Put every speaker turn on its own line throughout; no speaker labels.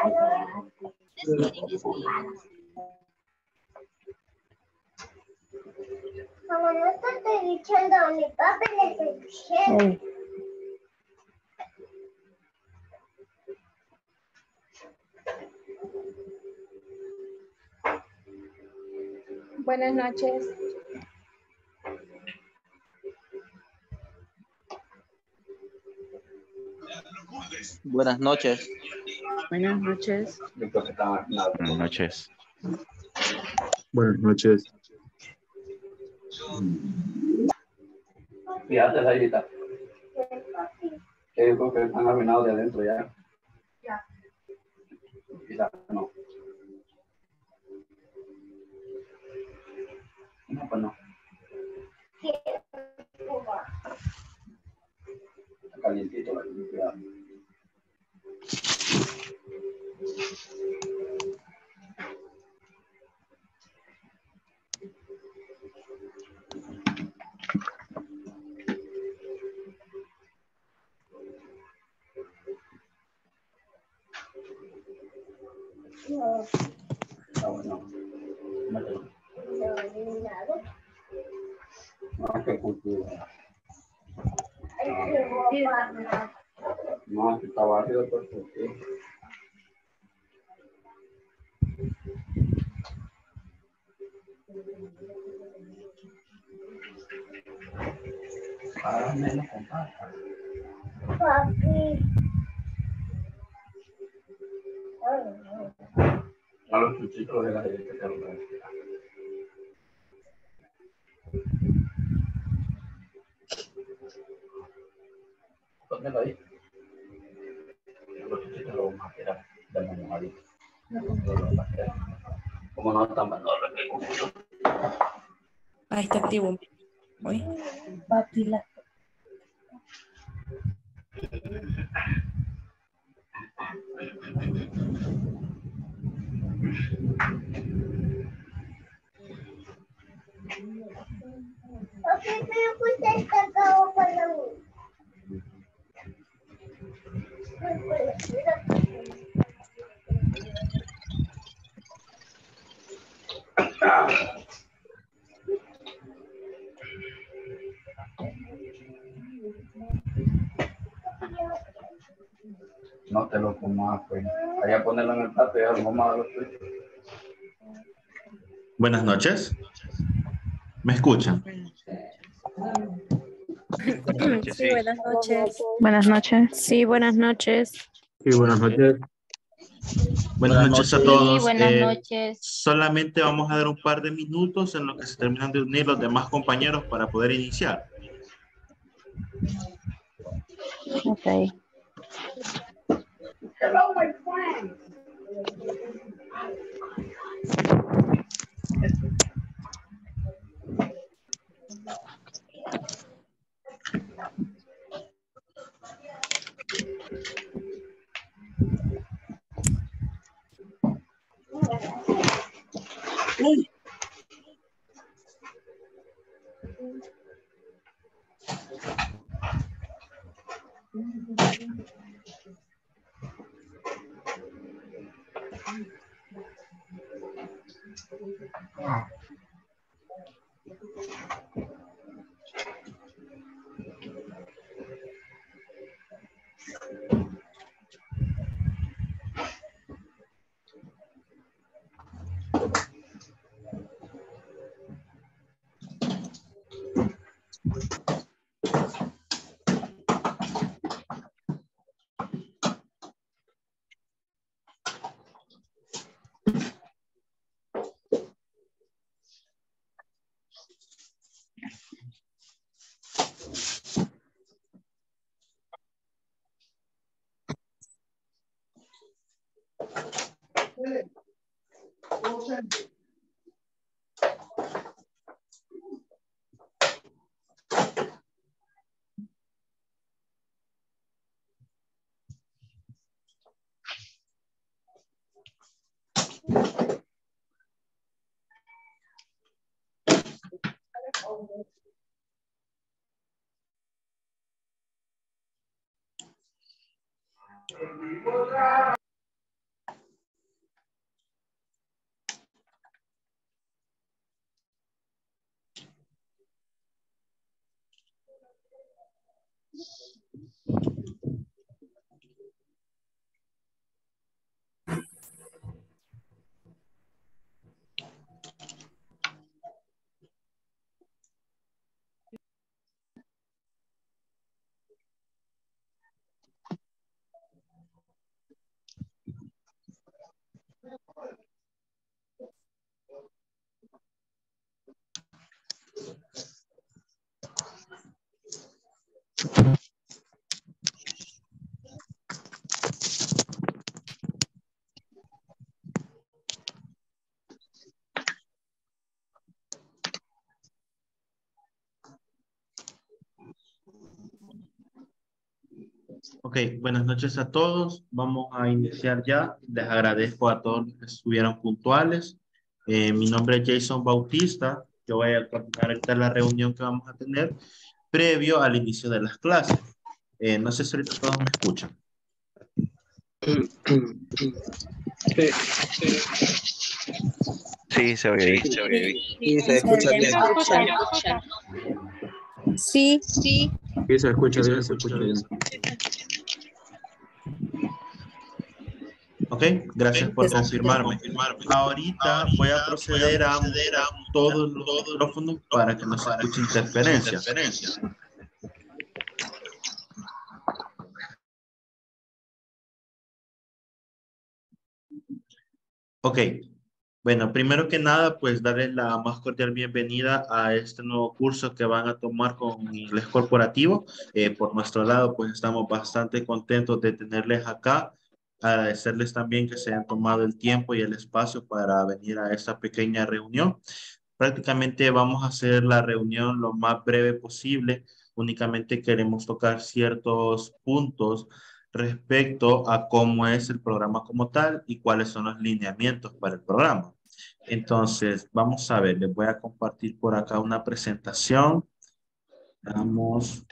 This meeting is being.
Como no te estoy diciendo a mi papá, le estoy diciendo.
Buenas noches.
Buenas noches.
Buenas noches.
Buenas noches.
Buenas noches.
Fíjate, Saidita. Que yo creo que están arruinados de adentro ya.
Ya.
Quizás no. No, pues no. Está calientito la limpieza.
No,
Está bueno. Mételo.
no,
No, qué cultura.
no.
No, que está barrido por tu tío. Ahora menos compadre.
Papi.
A los chuchitos de la gente que se lo traen. Pónmelo ahí. Los chuchitos los vamos a tirar de la mojadita. Como no están mal, no lo recuerdo.
Ahí está activo. Uy.
Papi, la. Papi, pero usted está acabado para mí.
No te lo comas, pues. Vaya a ponerlo en el plato y algo más.
Buenas noches. ¿Me escuchan?
Sí, buenas noches.
Buenas noches.
Sí, buenas noches.
Sí, buenas noches.
Buenas noches a
noches.
todos.
Sí, buenas noches.
Solamente vamos a dar un par de minutos en lo que se terminan de unir los demás compañeros para poder iniciar.
Ok.
Hello, my friend.
Ok, buenas noches a todos. Vamos a iniciar ya. Les agradezco a todos los que estuvieron puntuales. Mi nombre es Jason Bautista. Yo voy a coordinar ahorita la reunión que vamos a tener previo al inicio de las clases. No sé si ahorita todos me escuchan.
Sí, se oye bien.
Sí, se escucha bien. Sí.
Sí, se escucha bien, se escucha bien.
Ok, gracias por confirmarme. Ahorita voy a proceder a mutear todos los micrófonos para que no se escuche interferencia. Ok, bueno, primero que nada, pues darles la más cordial bienvenida a este nuevo curso que van a tomar con inglés corporativo. Por nuestro lado, pues estamos bastante contentos de tenerles acá. Agradecerles también que se hayan tomado el tiempo y el espacio para venir a esta pequeña reunión. Prácticamente vamos a hacer la reunión lo más breve posible. Únicamente queremos tocar ciertos puntos respecto a cómo es el programa como tal y cuáles son los lineamientos para el programa. Entonces, vamos a ver, les voy a compartir por acá una presentación. Vamos.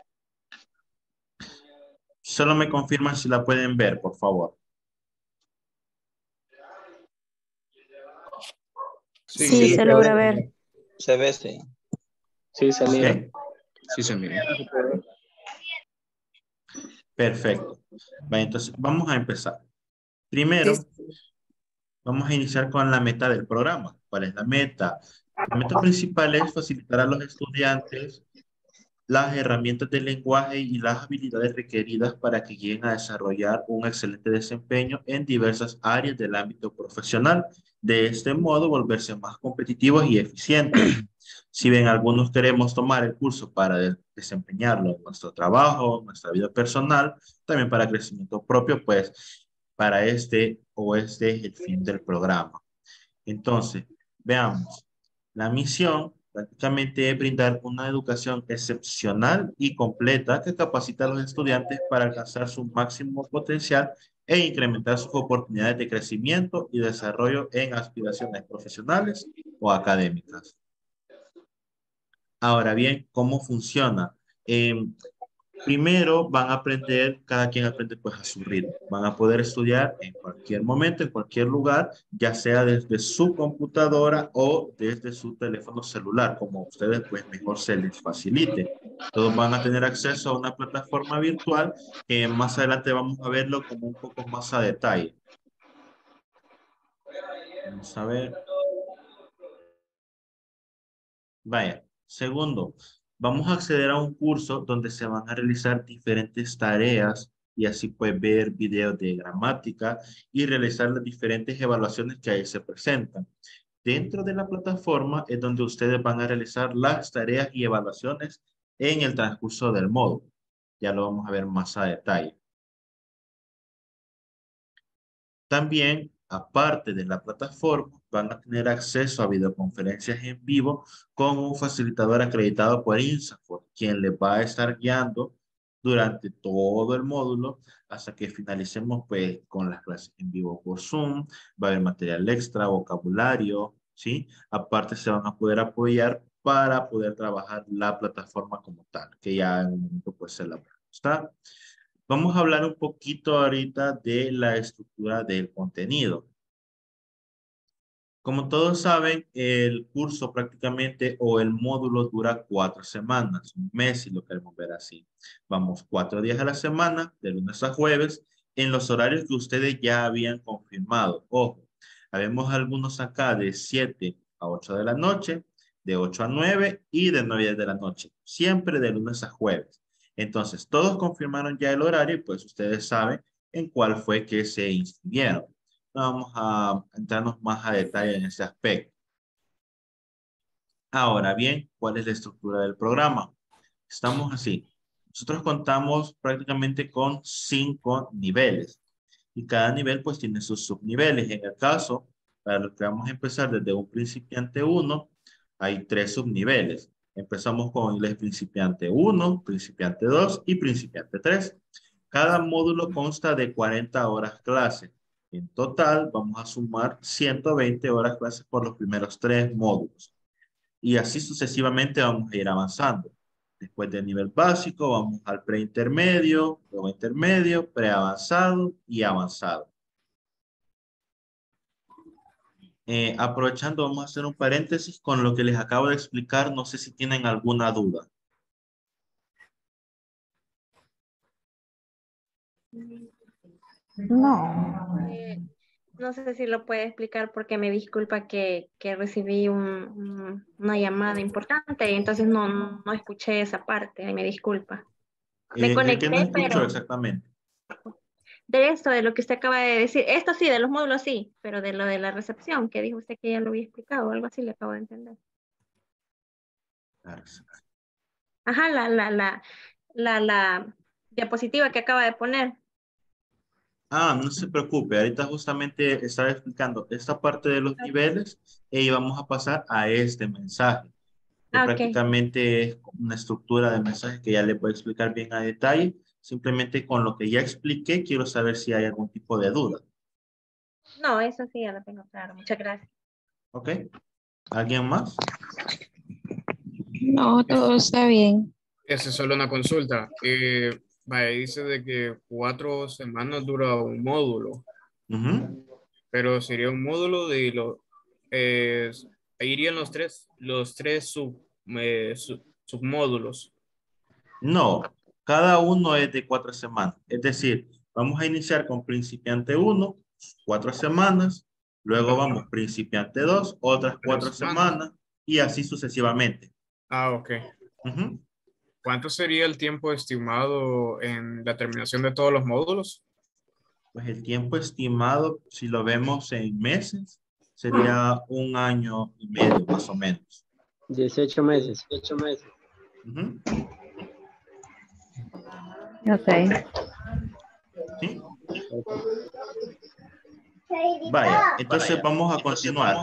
Solo me confirman si la pueden ver, por favor.
Sí, se logra ver.
Se ve, sí.
Sí, se mira.
Ok,
Sí, se mira.
perfecto. Bueno, entonces, vamos a empezar. Primero, vamos a iniciar con la meta del programa. ¿Cuál es la meta? La meta principal es facilitar a los estudiantes las herramientas del lenguaje y las habilidades requeridas para que lleguen a desarrollar un excelente desempeño en diversas áreas del ámbito profesional. De este modo, volverse más competitivos y eficientes. Si bien algunos queremos tomar el curso para desempeñarlo en nuestro trabajo, en nuestra vida personal, también para crecimiento propio, pues para este es el fin del programa. Entonces, veamos. La misión prácticamente es brindar una educación excepcional y completa que capacita a los estudiantes para alcanzar su máximo potencial e incrementar sus oportunidades de crecimiento y desarrollo en aspiraciones profesionales o académicas. Ahora bien, ¿cómo funciona? Primero van a aprender, cada quien aprende pues a su ritmo. Van a poder estudiar en cualquier momento, en cualquier lugar, ya sea desde su computadora o desde su teléfono celular, como a ustedes pues mejor se les facilite. Todos van a tener acceso a una plataforma virtual que más adelante vamos a verlo como un poco más a detalle. Vamos a ver. Vaya, segundo, vamos a acceder a un curso donde se van a realizar diferentes tareas y así pues ver videos de gramática y realizar las diferentes evaluaciones que ahí se presentan. Dentro de la plataforma es donde ustedes van a realizar las tareas y evaluaciones en el transcurso del módulo. Ya lo vamos a ver más a detalle. También, aparte de la plataforma, van a tener acceso a videoconferencias en vivo con un facilitador acreditado por INSAFORP, quien les va a estar guiando durante todo el módulo hasta que finalicemos pues, con las clases en vivo por Zoom. Va a haber material extra, vocabulario, ¿sí? Aparte se van a poder apoyar para poder trabajar la plataforma como tal, que ya en un momento pues se la va a mostrar. Vamos a hablar un poquito ahorita de la estructura del contenido. Como todos saben, el curso prácticamente o el módulo dura 4 semanas, un mes si lo queremos ver así. Vamos 4 días a la semana, de lunes a jueves, en los horarios que ustedes ya habían confirmado. Ojo, habemos algunos acá de 7 a 8 de la noche, de 8 a 9 y de 9 a 10 de la noche. Siempre de lunes a jueves. Entonces, todos confirmaron ya el horario y pues ustedes saben en cuál fue que se inscribieron. Vamos a entrarnos más a detalle en ese aspecto. Ahora bien, ¿cuál es la estructura del programa? Estamos así. Nosotros contamos prácticamente con 5 niveles. Y cada nivel pues tiene sus subniveles. En el caso, para lo que vamos a empezar desde un principiante 1, hay 3 subniveles. Empezamos con inglés principiante 1, principiante 2 y principiante 3. Cada módulo consta de 40 horas clase. En total, vamos a sumar 120 horas clases por los primeros 3 módulos. Y así sucesivamente vamos a ir avanzando. Después del nivel básico, vamos al preintermedio, luego intermedio, preavanzado y avanzado. Aprovechando, vamos a hacer un paréntesis con lo que les acabo de explicar. No sé si tienen alguna duda.
No.
No sé si lo puede explicar porque me disculpa que recibí una llamada importante y entonces no escuché esa parte, y me disculpa. Me
¿El que no
conecté,
escuchó
pero
exactamente?
de esto, de lo que usted acaba de decir, esto sí, de los módulos sí, pero de lo de la recepción, que dijo usted que ya lo había explicado, algo así le acabo de entender. Ajá, la diapositiva que acaba de poner.
Ah, no se preocupe, ahorita justamente estaba explicando esta parte de los niveles y vamos a pasar a este mensaje, que
Ah, ok.
prácticamente es una estructura de mensajes que ya le puedo explicar bien a detalle. Simplemente con lo que ya expliqué, quiero saber si hay algún tipo de duda.
No, eso sí ya lo tengo claro. Muchas gracias.
¿Ok? ¿Alguien más?
No, todo está bien.
Esa es solo una consulta. Vaya, dice de que 4 semanas dura un módulo,
Ujú.
pero sería un módulo de ahí irían los tres submódulos.
No, cada uno es de 4 semanas. Es decir, vamos a iniciar con principiante 1, 4 semanas. Luego vamos principiante 2, otras 4 semanas. Y así sucesivamente.
Ah, ok.
Ujú.
¿Cuánto sería el tiempo estimado en la terminación de todos los módulos?
Pues el tiempo estimado, si lo vemos en meses, sería 1 año y medio más o menos.
18 meses.
Ujú.
Ok.
¿Sí? Vaya, entonces vamos a continuar.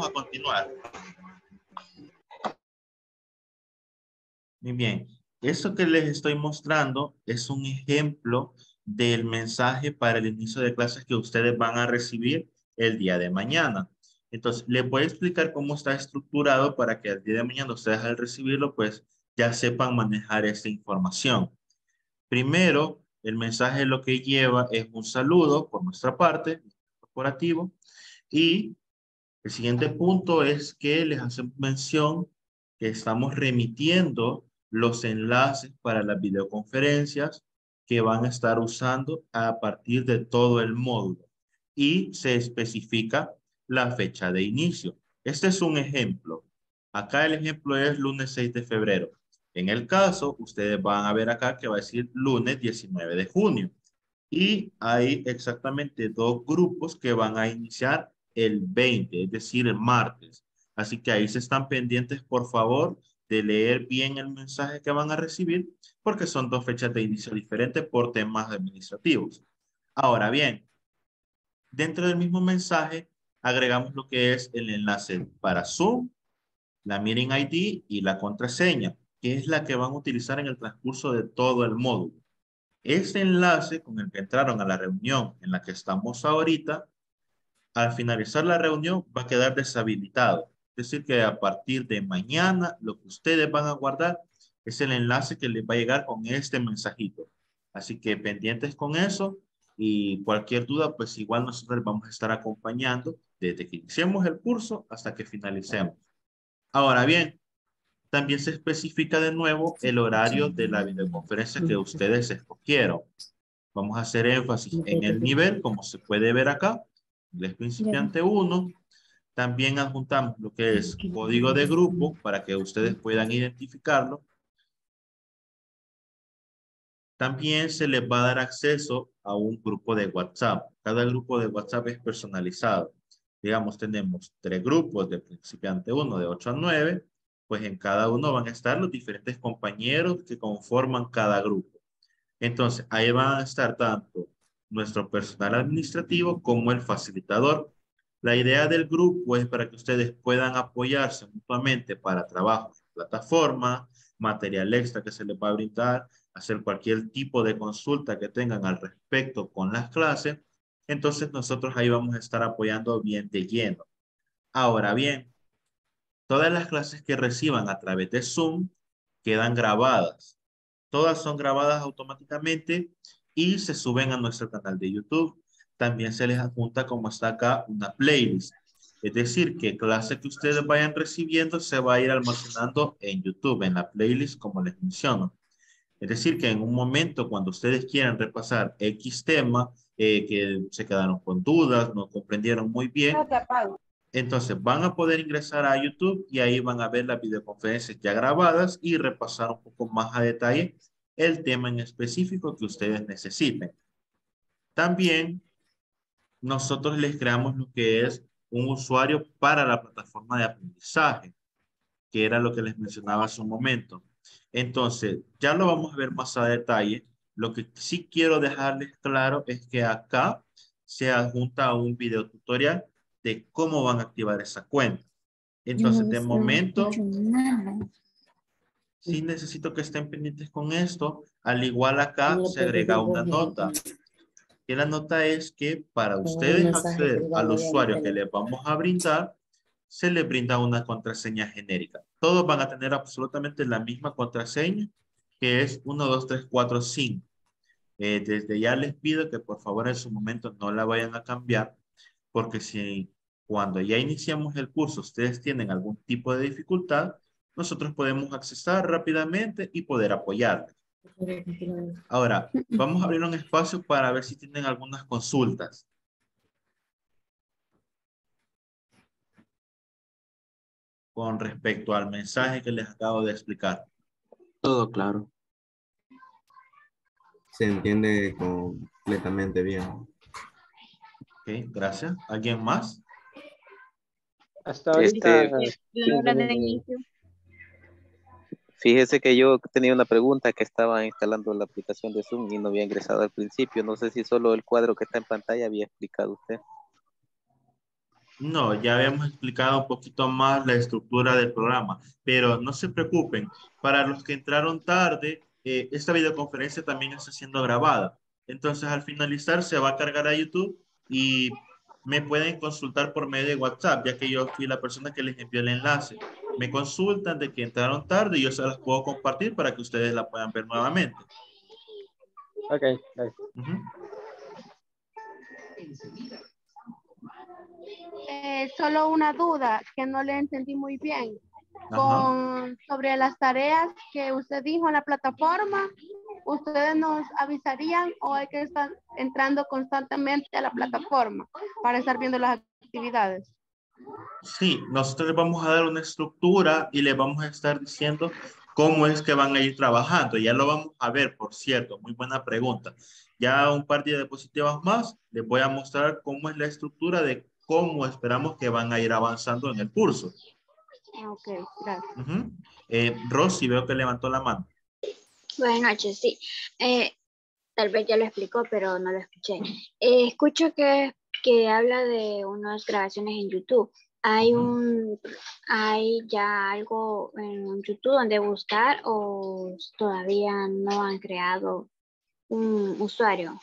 Muy bien. Esto que les estoy mostrando es un ejemplo del mensaje para el inicio de clases que ustedes van a recibir el día de mañana. Entonces, les voy a explicar cómo está estructurado para que el día de mañana ustedes al recibirlo, pues ya sepan manejar esta información. Primero, el mensaje lo que lleva es un saludo por nuestra parte, corporativo, y el siguiente punto es que les hacemos mención que estamos remitiendo los enlaces para las videoconferencias que van a estar usando a partir de todo el módulo y se especifica la fecha de inicio. Este es un ejemplo. Acá el ejemplo es lunes 6 de febrero. En el caso, ustedes van a ver acá que va a decir lunes 19 de junio. Y hay exactamente 2 grupos que van a iniciar el 20, es decir, el martes. Así que ahí se están pendientes, por favor, de leer bien el mensaje que van a recibir, porque son 2 fechas de inicio diferentes por temas administrativos. Ahora bien, dentro del mismo mensaje, agregamos lo que es el enlace para Zoom, la Meeting ID y la contraseña, que es la que van a utilizar en el transcurso de todo el módulo. Este enlace con el que entraron a la reunión en la que estamos ahorita, al finalizar la reunión va a quedar deshabilitado. Es decir, que a partir de mañana lo que ustedes van a guardar es el enlace que les va a llegar con este mensajito. Así que pendientes con eso y cualquier duda, pues igual nosotros les vamos a estar acompañando desde que iniciemos el curso hasta que finalicemos. Ahora bien, también se especifica de nuevo el horario de la videoconferencia que ustedes escogieron. Vamos a hacer énfasis en el nivel, como se puede ver acá, inglés principiante 1. También adjuntamos lo que es código de grupo para que ustedes puedan identificarlo. También se les va a dar acceso a un grupo de WhatsApp. Cada grupo de WhatsApp es personalizado. Digamos, tenemos 3 grupos de principiante 1, de 8 a 9. Pues en cada uno van a estar los diferentes compañeros que conforman cada grupo. Entonces, ahí van a estar tanto nuestro personal administrativo como el facilitador. La idea del grupo es para que ustedes puedan apoyarse mutuamente para trabajo en plataforma, material extra que se les va a brindar, hacer cualquier tipo de consulta que tengan al respecto con las clases. Entonces, nosotros ahí vamos a estar apoyando bien de lleno. Ahora bien, todas las clases que reciban a través de Zoom quedan grabadas. Todas son grabadas automáticamente y se suben a nuestro canal de YouTube. También se les adjunta, como está acá, una playlist. Es decir, que clase que ustedes vayan recibiendo se va a ir almacenando en YouTube, en la playlist, como les menciono. Es decir, que en un momento, cuando ustedes quieran repasar X tema, que se quedaron con dudas, no comprendieron muy bien, entonces van a poder ingresar a YouTube y ahí van a ver las videoconferencias ya grabadas y repasar un poco más a detalle el tema en específico que ustedes necesiten. También nosotros les creamos lo que es un usuario para la plataforma de aprendizaje, que era lo que les mencionaba hace un momento. Entonces, ya lo vamos a ver más a detalle. Lo que sí quiero dejarles claro es que acá se adjunta un video tutorial de cómo van a activar esa cuenta. Entonces, de momento, sí necesito que estén pendientes con esto. Al igual acá se agrega una nota. Y la nota es que para ustedes acceder al usuario que les vamos a brindar, se les brinda una contraseña genérica. Todos van a tener absolutamente la misma contraseña, que es 1, 2, 3, 4, 5. Desde ya les pido que por favor en su momento no la vayan a cambiar, porque si cuando ya iniciamos el curso ustedes tienen algún tipo de dificultad, nosotros podemos accesar rápidamente y poder apoyarles. Ahora, vamos a abrir un espacio para ver si tienen algunas consultas. Con respecto al mensaje que les acabo de explicar.
Todo claro. Se entiende completamente bien.
Ok, gracias. ¿Alguien más?
Hasta ahorita. Fíjese que yo tenía una pregunta que estaba instalando la aplicación de Zoom y no había ingresado al principio. No sé si solo el cuadro que está en pantalla había explicado usted.
No, ya habíamos explicado un poquito más la estructura del programa, pero no se preocupen. Para los que entraron tarde, esta videoconferencia también está siendo grabada. Entonces, al finalizar, se va a cargar a YouTube y me pueden consultar por medio de WhatsApp, ya que yo fui la persona que les envió el enlace. Me consultan de que entraron tarde y yo se las puedo compartir para que ustedes la puedan ver nuevamente.
Ok, gracias.
Solo una duda que no le entendí muy bien. Sobre las tareas que usted dijo en la plataforma, ¿ustedes nos avisarían o hay que estar entrando constantemente a la plataforma para estar viendo las actividades?
Sí, nosotros les vamos a dar una estructura y les vamos a estar diciendo cómo es que van a ir trabajando. Ya lo vamos a ver, por cierto, muy buena pregunta. Ya un par de diapositivas más, les voy a mostrar cómo es la estructura de cómo esperamos que van a ir avanzando en el curso.
Ok, gracias.
Rosy, veo que levantó la mano.
Buenas noches, sí. Tal vez ya lo explicó, pero no lo escuché. Escucho que habla de unas grabaciones en YouTube. ¿Hay ya algo en YouTube donde buscar o todavía no han creado un usuario?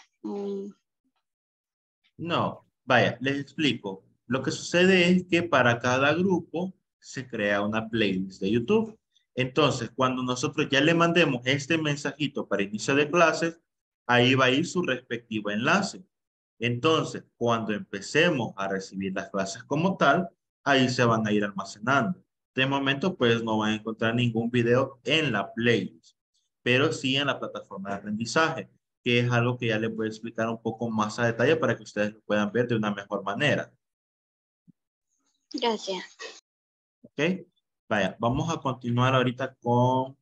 No, vaya, les explico. Lo que sucede es que para cada grupo se crea una playlist de YouTube. Entonces, cuando nosotros ya le mandemos este mensajito para inicio de clases, ahí va a ir su respectivo enlace. Entonces, cuando empecemos a recibir las clases como tal, ahí se van a ir almacenando. De momento, pues no van a encontrar ningún video en la playlist, pero sí en la plataforma de aprendizaje, que es algo que ya les voy a explicar un poco más a detalle para que ustedes lo puedan ver de una mejor manera.
Gracias.
¿Ok? Vaya, vamos a continuar ahorita con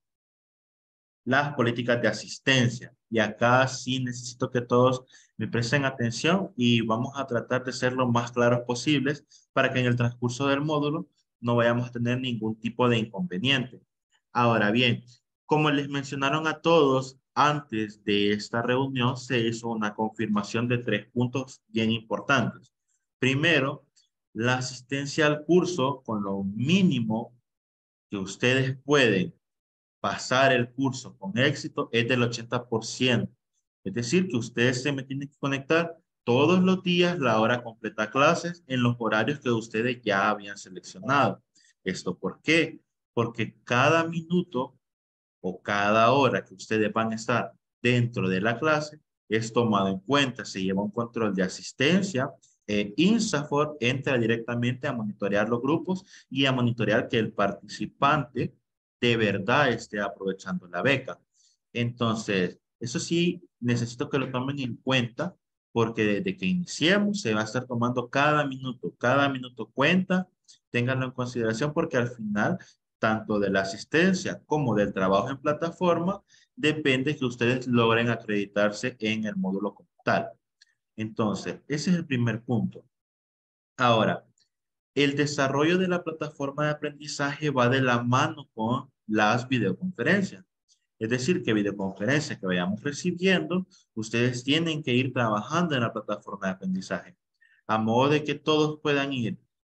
las políticas de asistencia. Y acá sí necesito que todos me presten atención y vamos a tratar de ser lo más claros posibles para que en el transcurso del módulo no vayamos a tener ningún tipo de inconveniente. Ahora bien, como les mencionaron a todos, antes de esta reunión se hizo una confirmación de 3 puntos bien importantes. Primero, la asistencia al curso con lo mínimo que ustedes pueden pasar el curso con éxito es del 80%. Es decir, que ustedes se me tienen que conectar todos los días, la hora completa de clases, en los horarios que ustedes ya habían seleccionado. ¿Esto por qué? Porque cada minuto o cada hora que ustedes van a estar dentro de la clase es tomado en cuenta, se lleva un control de asistencia. INSAFORP entra directamente a monitorear los grupos y a monitorear que el participante de verdad esté aprovechando la beca. Entonces, eso sí, necesito que lo tomen en cuenta porque desde que iniciemos se va a estar tomando cada minuto cuenta, ténganlo en consideración porque al final tanto de la asistencia como del trabajo en plataforma, depende que ustedes logren acreditarse en el módulo como tal. Entonces, ese es el primer punto. Ahora, el desarrollo de la plataforma de aprendizaje va de la mano con las videoconferencias. Es decir, que videoconferencias que vayamos recibiendo, ustedes tienen que ir trabajando en la plataforma de aprendizaje, a modo de que todos puedan ir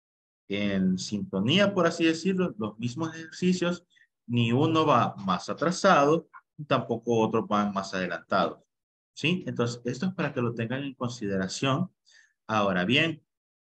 en sintonía, por así decirlo, los mismos ejercicios, ni uno va más atrasado, tampoco otros van más adelantados. ¿Sí? Entonces, esto es para que lo tengan en consideración. Ahora bien,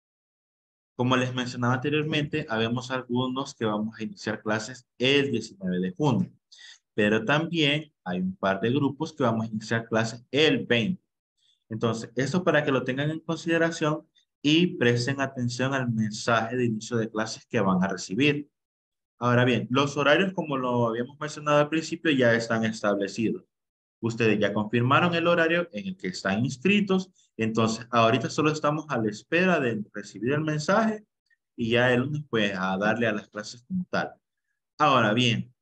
como les mencionaba anteriormente, habemos algunos que vamos a iniciar clases el 19 de junio, pero también hay un par de grupos que vamos a iniciar clases el 20. Entonces, esto para que lo tengan en consideración y presten atención al mensaje de inicio de clases que van a recibir. Ahora bien, los horarios, como lo habíamos mencionado al principio, ya están establecidos. Ustedes ya confirmaron el horario en el que están inscritos, entonces ahorita solo estamos a la espera de recibir el mensaje y ya el lunes pues a darle a las clases como tal. Ahora bien,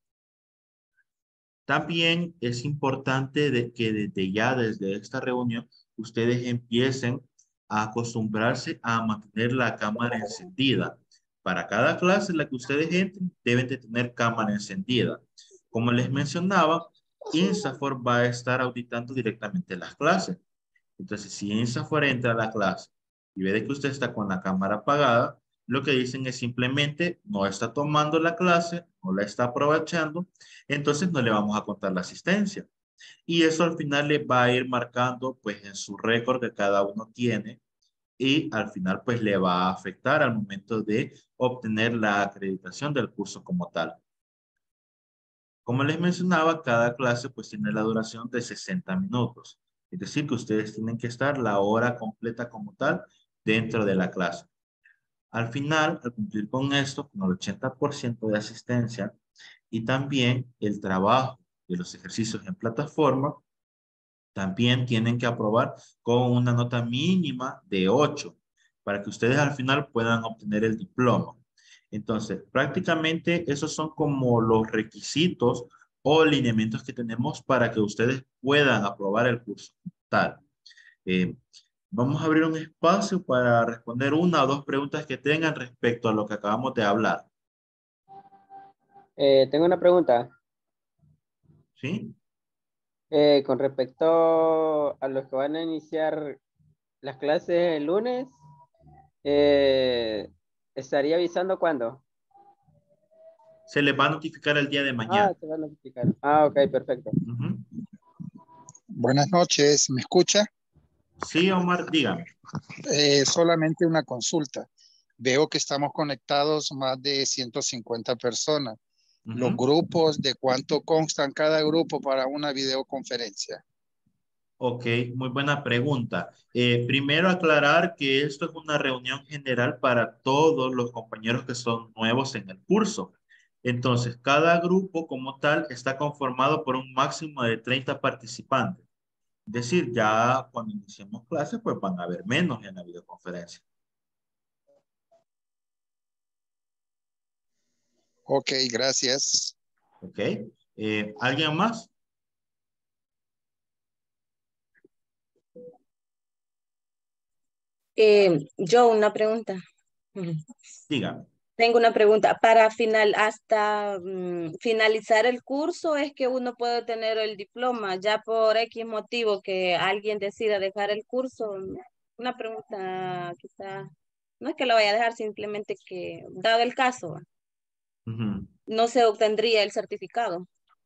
también es importante que desde esta reunión, ustedes empiecen a acostumbrarse a mantener la cámara encendida. Para cada clase en la que ustedes entren, deben de tener cámara encendida. Como les mencionaba, INSAFORP va a estar auditando directamente las clases. Entonces, si INSAFORP entra a la clase y ve de que usted está con la cámara apagada, lo que dicen es simplemente no está tomando la clase, no la está aprovechando, entonces no le vamos a contar la asistencia. Y eso al final le va a ir marcando pues en su récord que cada uno tiene y al final pues le va a afectar al momento de obtener la acreditación del curso como tal. Como les mencionaba, cada clase pues tiene la duración de 60 minutos. Es decir, que ustedes tienen que estar la hora completa como tal dentro de la clase. Al final, al cumplir con esto, con el 80% de asistencia y también el trabajo de los ejercicios en plataforma, también tienen que aprobar con una nota mínima de 8 para que ustedes al final puedan obtener el diploma. Entonces, prácticamente esos son como los requisitos o lineamientos que tenemos para que ustedes puedan aprobar el curso tal. Vamos a abrir un espacio para responder una o dos preguntas que tengan respecto a lo que acabamos de hablar.
Tengo una pregunta.
¿Sí?
Con respecto a los que van a iniciar las clases el lunes, ¿estaría avisando cuándo?
Se les va a notificar el día de mañana.
Ah, se va a notificar. Ah, ok, perfecto.
Buenas noches, ¿me escucha?
Sí, Omar, dígame.
Solamente una consulta. Veo que estamos conectados más de 150 personas. ¿Los grupos de cuánto constan cada grupo para una videoconferencia?
Ok, muy buena pregunta. Primero aclarar que esto es una reunión general para todos los compañeros que son nuevos en el curso. Entonces, cada grupo como tal está conformado por un máximo de 30 participantes. Es decir, ya cuando iniciemos clases, pues van a haber menos en la videoconferencia.
Ok, gracias.
Ok. ¿Alguien más?
Yo una pregunta.
Dígame.
Tengo una pregunta. Para hasta finalizar el curso es que uno puede tener el diploma, ya por X motivo que alguien decida dejar el curso. Una pregunta quizá, no es que lo vaya a dejar, simplemente que, dado el caso,
Ujú.
no se obtendría el certificado.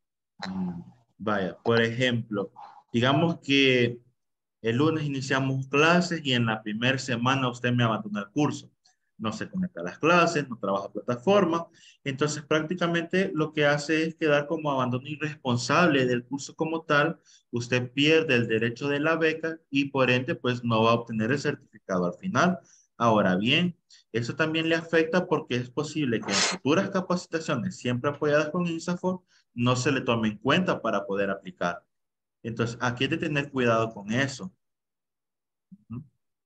Vaya, por ejemplo, digamos que el lunes iniciamos clases y en la primera semana usted me abandona el curso. No se conecta a las clases, no trabaja plataforma. Entonces prácticamente lo que hace es quedar como abandono irresponsable del curso como tal. Usted pierde el derecho de la beca y por ende pues no va a obtener el certificado al final. Ahora bien, eso también le afecta porque es posible que en futuras capacitaciones siempre apoyadas con INSAFORP no se le tome en cuenta para poder aplicar. Entonces, aquí hay que tener cuidado con eso. Ujú.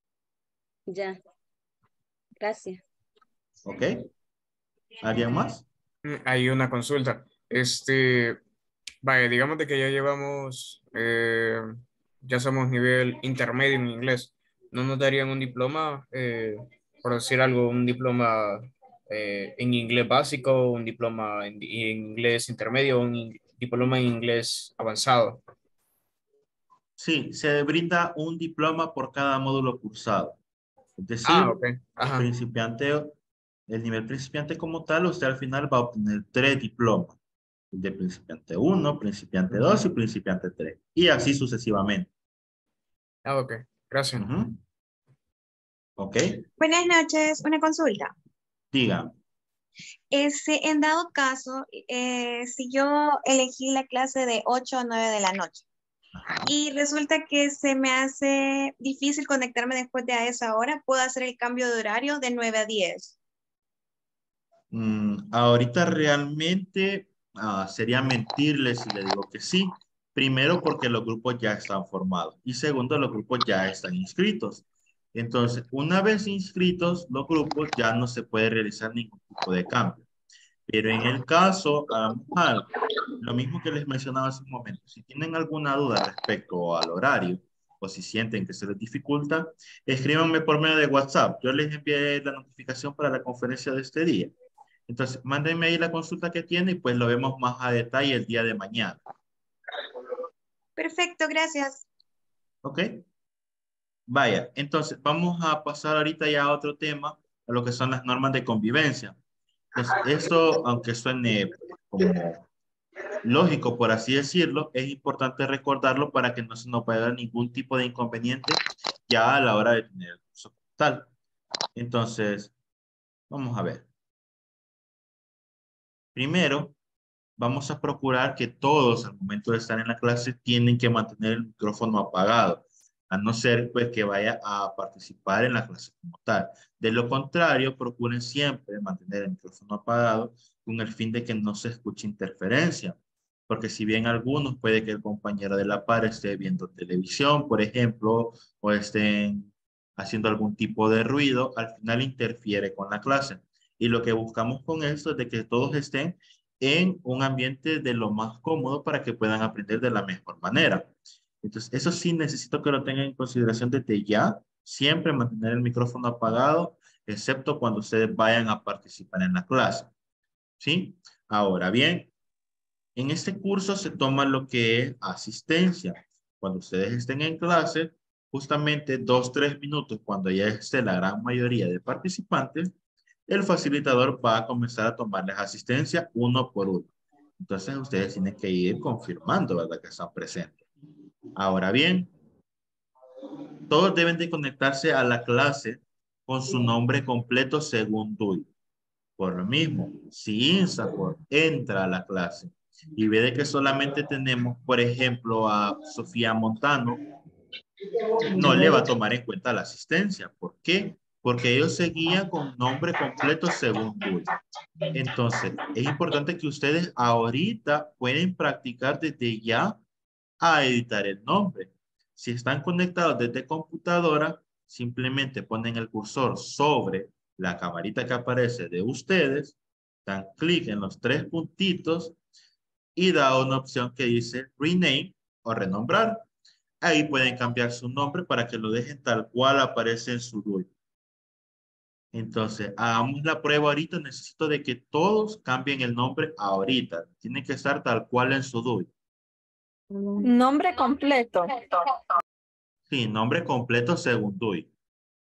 Ya, gracias.
¿Ok? ¿Alguien más?
Hay una consulta. Vaya, digamos de que ya llevamos, ya somos nivel intermedio en inglés. ¿No nos darían un diploma, por decir algo, un diploma en inglés básico, un diploma en inglés intermedio, diploma en inglés avanzado?
Sí, se brinda un diploma por cada módulo cursado. Es
Ah,
decir,
ok.
el
Ajá.
principiante, el nivel principiante como tal, usted al final va a obtener 3 diplomas. El de principiante 1, principiante 2 y principiante 3. Y así sucesivamente.
Ah, ok. Gracias.
Ujú. ¿Ok?
Buenas noches, una consulta.
Diga.
En dado caso, si yo elegí la clase de 8 a 9 de la noche y resulta que se me hace difícil conectarme después de a esa hora, ¿puedo hacer el cambio de horario de 9 a 10?
Ahorita realmente sería mentirles si le digo que sí. Primero, porque los grupos ya están formados. Y segundo, los grupos ya están inscritos. Entonces, una vez inscritos los grupos, ya no se puede realizar ningún tipo de cambio. Pero en el caso, hagamos algo. Lo mismo que les mencionaba hace un momento. Si tienen alguna duda respecto al horario o si sienten que se les dificulta, escríbanme por medio de WhatsApp. Yo les envié la notificación para la conferencia de este día. Entonces, mándenme ahí la consulta que tiene y pues lo vemos más a detalle el día de mañana.
Perfecto, gracias.
¿Ok? Vaya, entonces vamos a pasar ahorita ya a otro tema, a lo que son las normas de convivencia. Entonces, esto, aunque suene pues, como lógico, por así decirlo, es importante recordarlo para que no se nos vaya a dar ningún tipo de inconveniente ya a la hora de tener el curso como tal. Entonces, vamos a ver. Primero, vamos a procurar que todos al momento de estar en la clase tienen que mantener el micrófono apagado, a no ser pues que vaya a participar en la clase como tal. De lo contrario, procuren siempre mantener el micrófono apagado con el fin de que no se escuche interferencia, porque si bien algunos puede que el compañero de la par esté viendo televisión, por ejemplo, o estén haciendo algún tipo de ruido, al final interfiere con la clase. Y lo que buscamos con esto es de que todos estén en un ambiente de lo más cómodo para que puedan aprender de la mejor manera. Entonces, eso sí necesito que lo tengan en consideración desde ya. Siempre mantener el micrófono apagado, excepto cuando ustedes vayan a participar en la clase. ¿Sí? Ahora bien, en este curso se toma lo que es asistencia. Cuando ustedes estén en clase, justamente 2, 3 minutos, cuando ya esté la gran mayoría de participantes, el facilitador va a comenzar a tomarles asistencia uno por uno. Entonces ustedes tienen que ir confirmando, ¿verdad? Que están presentes. Ahora bien, todos deben de conectarse a la clase con su nombre completo según DUI. Por lo mismo, si INSAFORP entra a la clase y ve de que solamente tenemos, por ejemplo, a Sofía Montano, no le va a tomar en cuenta la asistencia. ¿Por qué? Porque ellos se guían con nombre completo según DUI. Entonces, es importante que ustedes ahorita pueden practicar desde ya a editar el nombre. Si están conectados desde computadora, simplemente ponen el cursor sobre la camarita que aparece de ustedes, dan clic en los tres puntitos y da una opción que dice Rename o Renombrar. Ahí pueden cambiar su nombre para que lo dejen tal cual aparece en su DUI. Entonces, hagamos la prueba ahorita. Necesito de que todos cambien el nombre ahorita. Tiene que estar tal cual en su DUI.
Nombre completo.
Sí, nombre completo según DUI.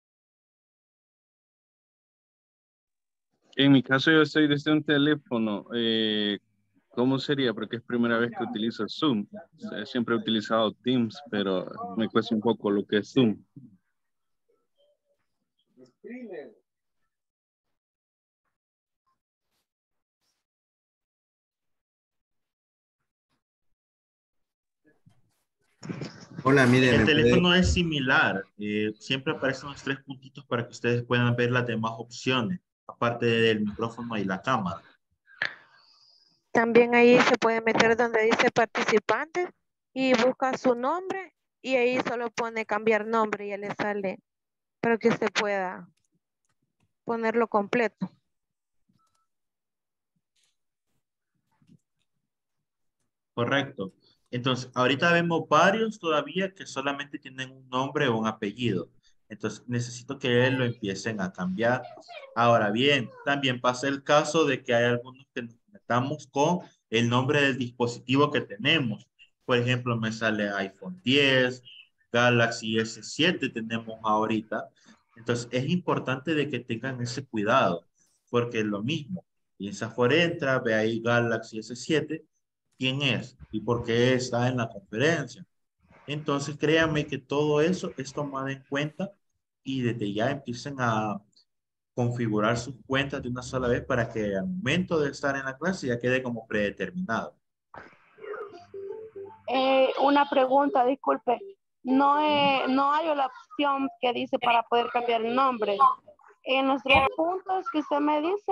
En mi caso yo estoy desde un teléfono. ¿Cómo sería? Porque es primera vez que utilizo Zoom. O sea, siempre he utilizado Teams, pero me cuesta un poco lo que es Zoom.
Hola, mire,
El
¿me puede-
teléfono es similar. Siempre aparecen los tres puntitos para que ustedes puedan ver las demás opciones, aparte del micrófono y la cámara.
También ahí se puede meter donde dice participantes y busca su nombre y ahí solo pone cambiar nombre y ya le sale para que usted pueda ponerlo completo.
Correcto. Entonces, ahorita vemos varios todavía que solamente tienen un nombre o un apellido. Entonces, necesito que lo empiecen a cambiar. Ahora bien, también pasa el caso de que hay algunos que nos conectamos con el nombre del dispositivo que tenemos. Por ejemplo, me sale iPhone 10, Galaxy S7 tenemos ahorita. Entonces, es importante de que tengan ese cuidado, porque es lo mismo. Piensa por entra, ve ahí Galaxy S7, quién es y por qué está en la conferencia. Entonces, créanme que todo eso es tomado en cuenta y desde ya empiecen a configurar sus cuentas de una sola vez para que al momento de estar en la clase ya quede como predeterminado.
Una pregunta, disculpe. No hay la opción que dice para poder cambiar el nombre. En los tres puntos que usted me dice,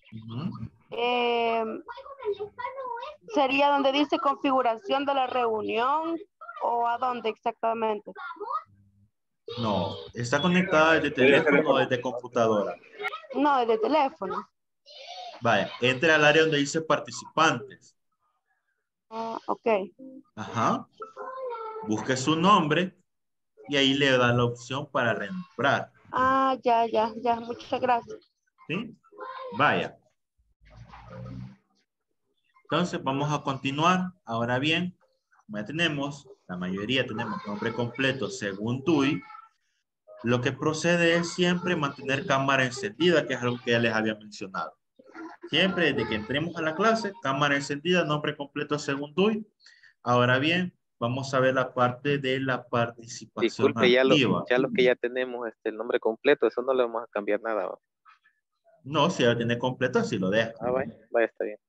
sería donde dice configuración de la reunión o a dónde exactamente.
No, está conectada desde teléfono o desde computadora.
No, desde teléfono.
Vaya, entre al área donde dice participantes.
Ok.
Ajá. Busque su nombre y ahí le da la opción para renombrar.
Ya. Muchas gracias.
¿Sí? Vaya. Entonces vamos a continuar. Ahora bien, como ya tenemos, la mayoría tenemos nombre completo según DUI. Lo que procede es siempre mantener cámara encendida, que es algo que ya les había mencionado. Siempre desde que entremos a la clase, cámara encendida, nombre completo según DUI. Ahora bien, vamos a ver la parte de la participación
Disculpe,
activa.
ya los que ya tenemos el nombre completo, eso no le vamos a cambiar nada. ¿Va?
No, si ya lo tiene completo, así lo deja.
Vaya, está bien.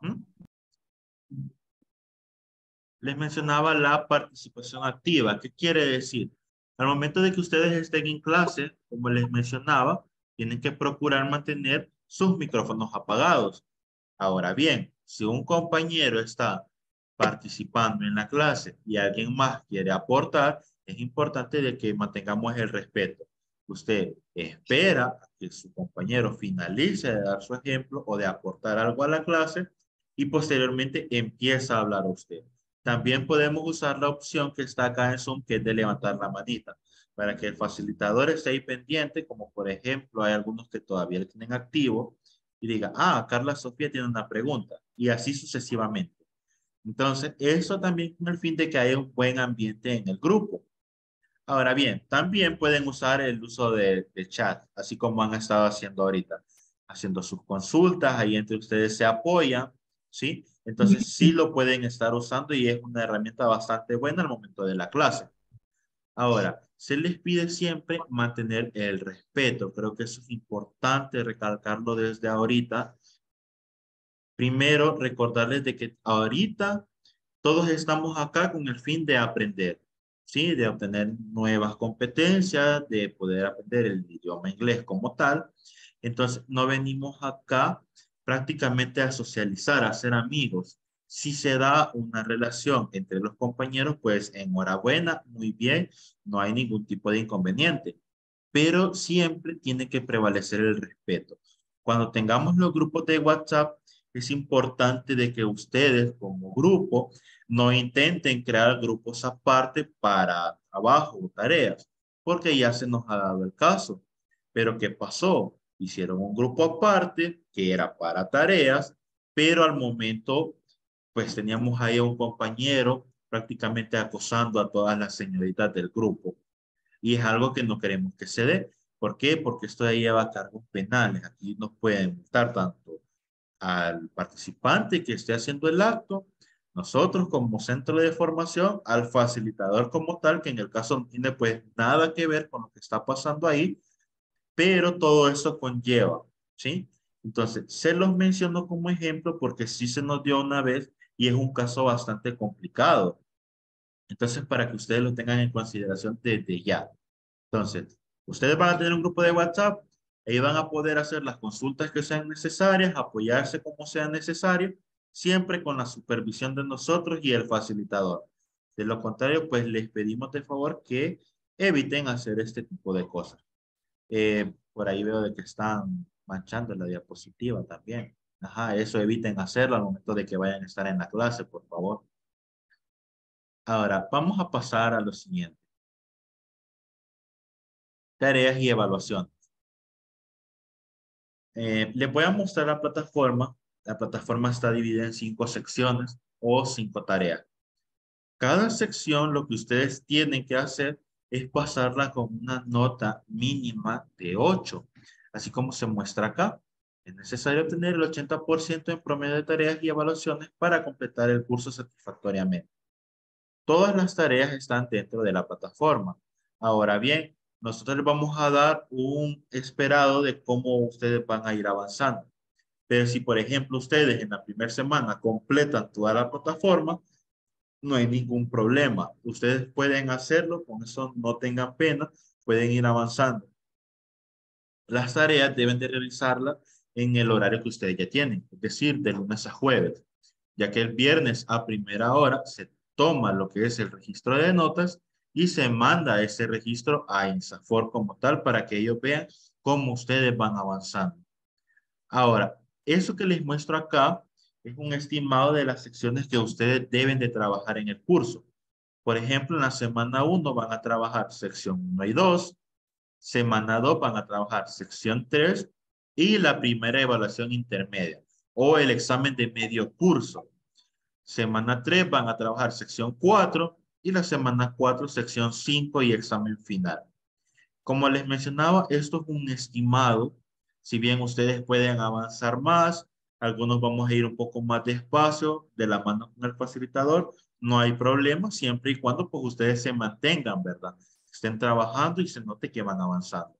Les mencionaba la participación activa. ¿Qué quiere decir? Al momento de que ustedes estén en clase, como les mencionaba, tienen que procurar mantener sus micrófonos apagados. Ahora bien, si un compañero está participando en la clase y alguien más quiere aportar, es importante de que mantengamos el respeto. Usted espera a que su compañero finalice de dar su ejemplo o de aportar algo a la clase y posteriormente empieza a hablar a usted. También podemos usar la opción que está acá en Zoom, que es de levantar la manita, para que el facilitador esté ahí pendiente, como por ejemplo hay algunos que todavía lo tienen activo, y diga, Carla Sofía tiene una pregunta, y así sucesivamente. Entonces, eso también con el fin de que haya un buen ambiente en el grupo. Ahora bien, también pueden usar el uso de chat, así como han estado haciendo ahorita, haciendo sus consultas, ahí entre ustedes se apoyan, ¿sí? Entonces, sí lo pueden estar usando y es una herramienta bastante buena al momento de la clase. Ahora, se les pide siempre mantener el respeto. Creo que eso es importante recalcarlo desde ahorita. Primero, recordarles de que ahorita todos estamos acá con el fin de aprender, ¿sí? De obtener nuevas competencias, de poder aprender el idioma inglés como tal. Entonces, no venimos acá prácticamente a socializar, a hacer amigos. Si se da una relación entre los compañeros, pues enhorabuena, muy bien, no hay ningún tipo de inconveniente. Pero siempre tiene que prevalecer el respeto. Cuando tengamos los grupos de WhatsApp, es importante de que ustedes como grupo no intenten crear grupos aparte para trabajo o tareas, porque ya se nos ha dado el caso. Pero ¿qué pasó? Hicieron un grupo aparte que era para tareas, pero al momento, pues teníamos ahí a un compañero prácticamente acosando a todas las señoritas del grupo. Y es algo que no queremos que se dé. ¿Por qué? Porque esto de ahí lleva cargos penales. Aquí nos pueden multar tanto al participante que esté haciendo el acto, nosotros como centro de formación, al facilitador como tal, que en el caso no tiene pues nada que ver con lo que está pasando ahí, pero todo eso conlleva, ¿sí? Entonces, se los menciono como ejemplo porque sí se nos dio una vez y es un caso bastante complicado. Entonces, para que ustedes lo tengan en consideración desde ya. Entonces, ustedes van a tener un grupo de WhatsApp, ahí van a poder hacer las consultas que sean necesarias, apoyarse como sea necesario, siempre con la supervisión de nosotros y el facilitador. De lo contrario, pues les pedimos de favor que eviten hacer este tipo de cosas. Por ahí veo de que están manchando la diapositiva también. Ajá, eso eviten hacerlo al momento de que vayan a estar en la clase, por favor. Ahora, vamos a pasar a lo siguiente. Tareas y evaluación. Les voy a mostrar la plataforma. La plataforma está dividida en 5 secciones o 5 tareas. Cada sección lo que ustedes tienen que hacer es pasarla con una nota mínima de 8, así como se muestra acá. Es necesario obtener el 80% en promedio de tareas y evaluaciones para completar el curso satisfactoriamente. Todas las tareas están dentro de la plataforma. Ahora bien, nosotros les vamos a dar un esperado de cómo ustedes van a ir avanzando. Pero si, por ejemplo, ustedes en la primera semana completan toda la plataforma, no hay ningún problema. Ustedes pueden hacerlo, con eso no tengan pena, pueden ir avanzando. Las tareas deben de realizarlas en el horario que ustedes ya tienen, es decir, de lunes a jueves, ya que el viernes a primera hora se toma lo que es el registro de notas y se manda ese registro a INSAFOR como tal para que ellos vean cómo ustedes van avanzando. Ahora, eso que les muestro acá es un estimado de las secciones que ustedes deben de trabajar en el curso. Por ejemplo, en la semana 1 van a trabajar sección 1 y 2, semana 2 van a trabajar sección 3 y la primera evaluación intermedia o el examen de medio curso. Semana 3 van a trabajar sección 4 y la semana 4 sección 5 y examen final. Como les mencionaba, esto es un estimado. Si bien ustedes pueden avanzar más, algunos vamos a ir un poco más despacio de la mano con el facilitador, no hay problema siempre y cuando pues ustedes se mantengan, ¿verdad? Estén trabajando y se note que van avanzando.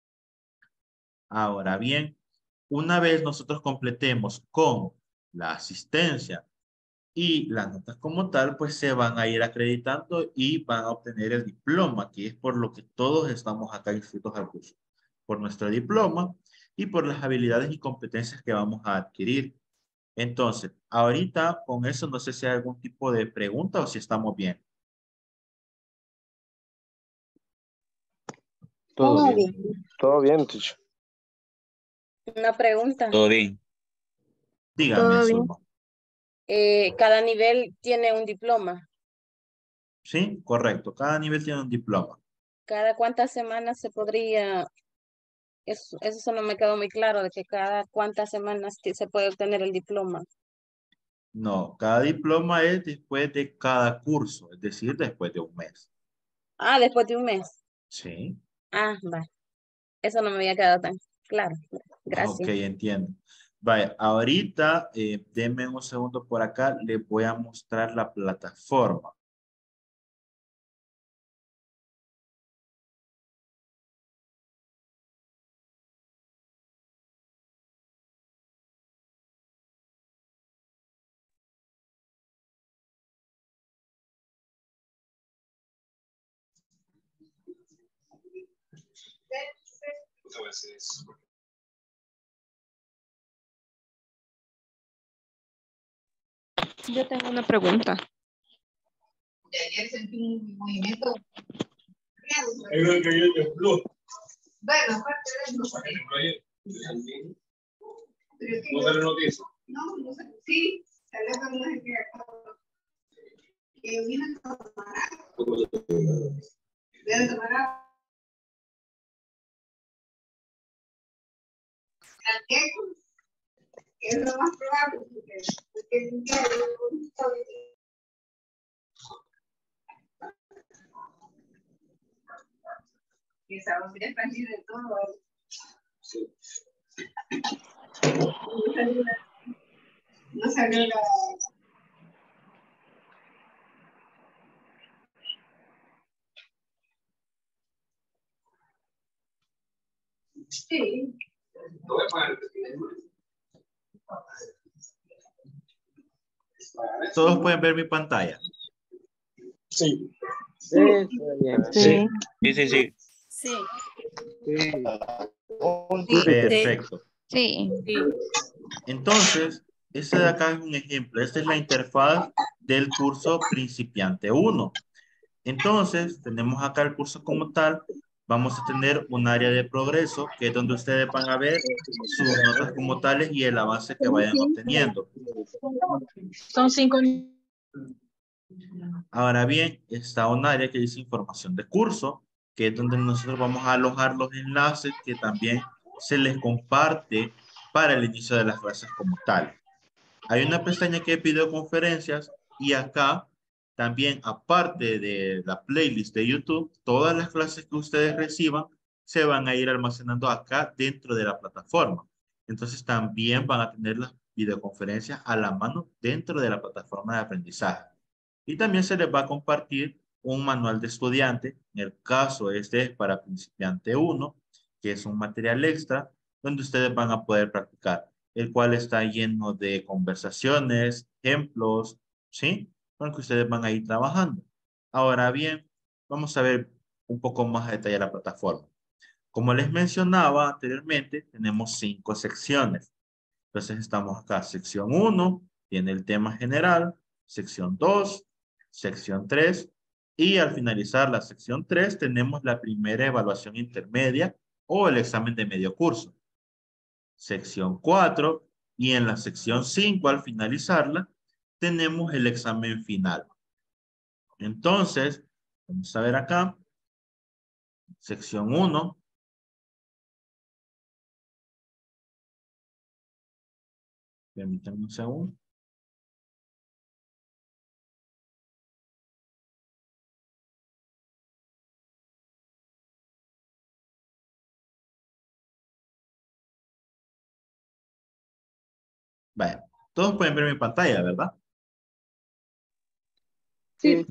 Ahora bien, una vez nosotros completemos con la asistencia y las notas como tal, pues se van a ir acreditando y van a obtener el diploma, que es por lo que todos estamos acá inscritos al curso, por nuestro diploma y por las habilidades y competencias que vamos a adquirir. Entonces, ahorita con eso no sé si hay algún tipo de pregunta o si estamos bien.
Todo bien.
Todo bien, teacher.
Una pregunta.
Todo bien.
Dígame,
Todo bien.
Zulma.
Cada nivel tiene un diploma.
Sí, correcto. Cada nivel tiene un diploma.
¿Cada cuántas semanas se podría? Eso no me quedó muy claro, de que cada cuántas semanas se puede obtener el diploma.
No, cada diploma es después de cada curso, es decir, después de un mes.
Ah, después de un mes.
Sí.
Ah, va. Eso no me había quedado tan claro.
Ok,
Gracias.
entiendo. Vaya, ahorita, denme un segundo por acá, les voy a mostrar la plataforma.
Yo tengo una pregunta.
De ayer sentí un movimiento. Bueno, aparte de eso. ¿No se lo noticia? No, no sé. Sí, tal vez no sé qué acabo. Que vino a tomar agua. Deben tomar agua. Es lo más probable, porque un día y esa voz ya está llena de todo. Sí. No salió la... Sí.
Todos pueden ver mi pantalla.
Sí.
Sí, está bien.
Sí. Sí.
Sí.
Perfecto.
Sí.
Entonces, este de acá es un ejemplo. Esta es la interfaz del curso Principiante 1. Entonces, tenemos acá el curso como tal. Vamos a tener un área de progreso, que es donde ustedes van a ver sus notas como tales y el avance que vayan obteniendo.
Son 5.
Ahora bien, está un área que dice información de curso, que es donde nosotros vamos a alojar los enlaces que también se les comparte para el inicio de las clases como tal. Hay una pestaña que es videoconferencias y acá también, aparte de la playlist de YouTube, todas las clases que ustedes reciban se van a ir almacenando acá dentro de la plataforma. Entonces también van a tener las videoconferencias a la mano dentro de la plataforma de aprendizaje. Y también se les va a compartir un manual de estudiante. En el caso este es para principiante 1, que es un material extra donde ustedes van a poder practicar, el cual está lleno de conversaciones, ejemplos, ¿sí? Con el que ustedes van a ir trabajando. Ahora bien, vamos a ver un poco más a detalle la plataforma. Como les mencionaba anteriormente, tenemos 5 secciones. Entonces estamos acá, sección 1, tiene el tema general, sección 2, sección 3, y al finalizar la sección 3 tenemos la primera evaluación intermedia o el examen de medio curso. Sección 4, y en la sección 5, al finalizarla, tenemos el examen final. Entonces, vamos a ver acá, sección 1. Permítanme un segundo. Vaya, todos pueden ver mi pantalla, ¿verdad?
Sí.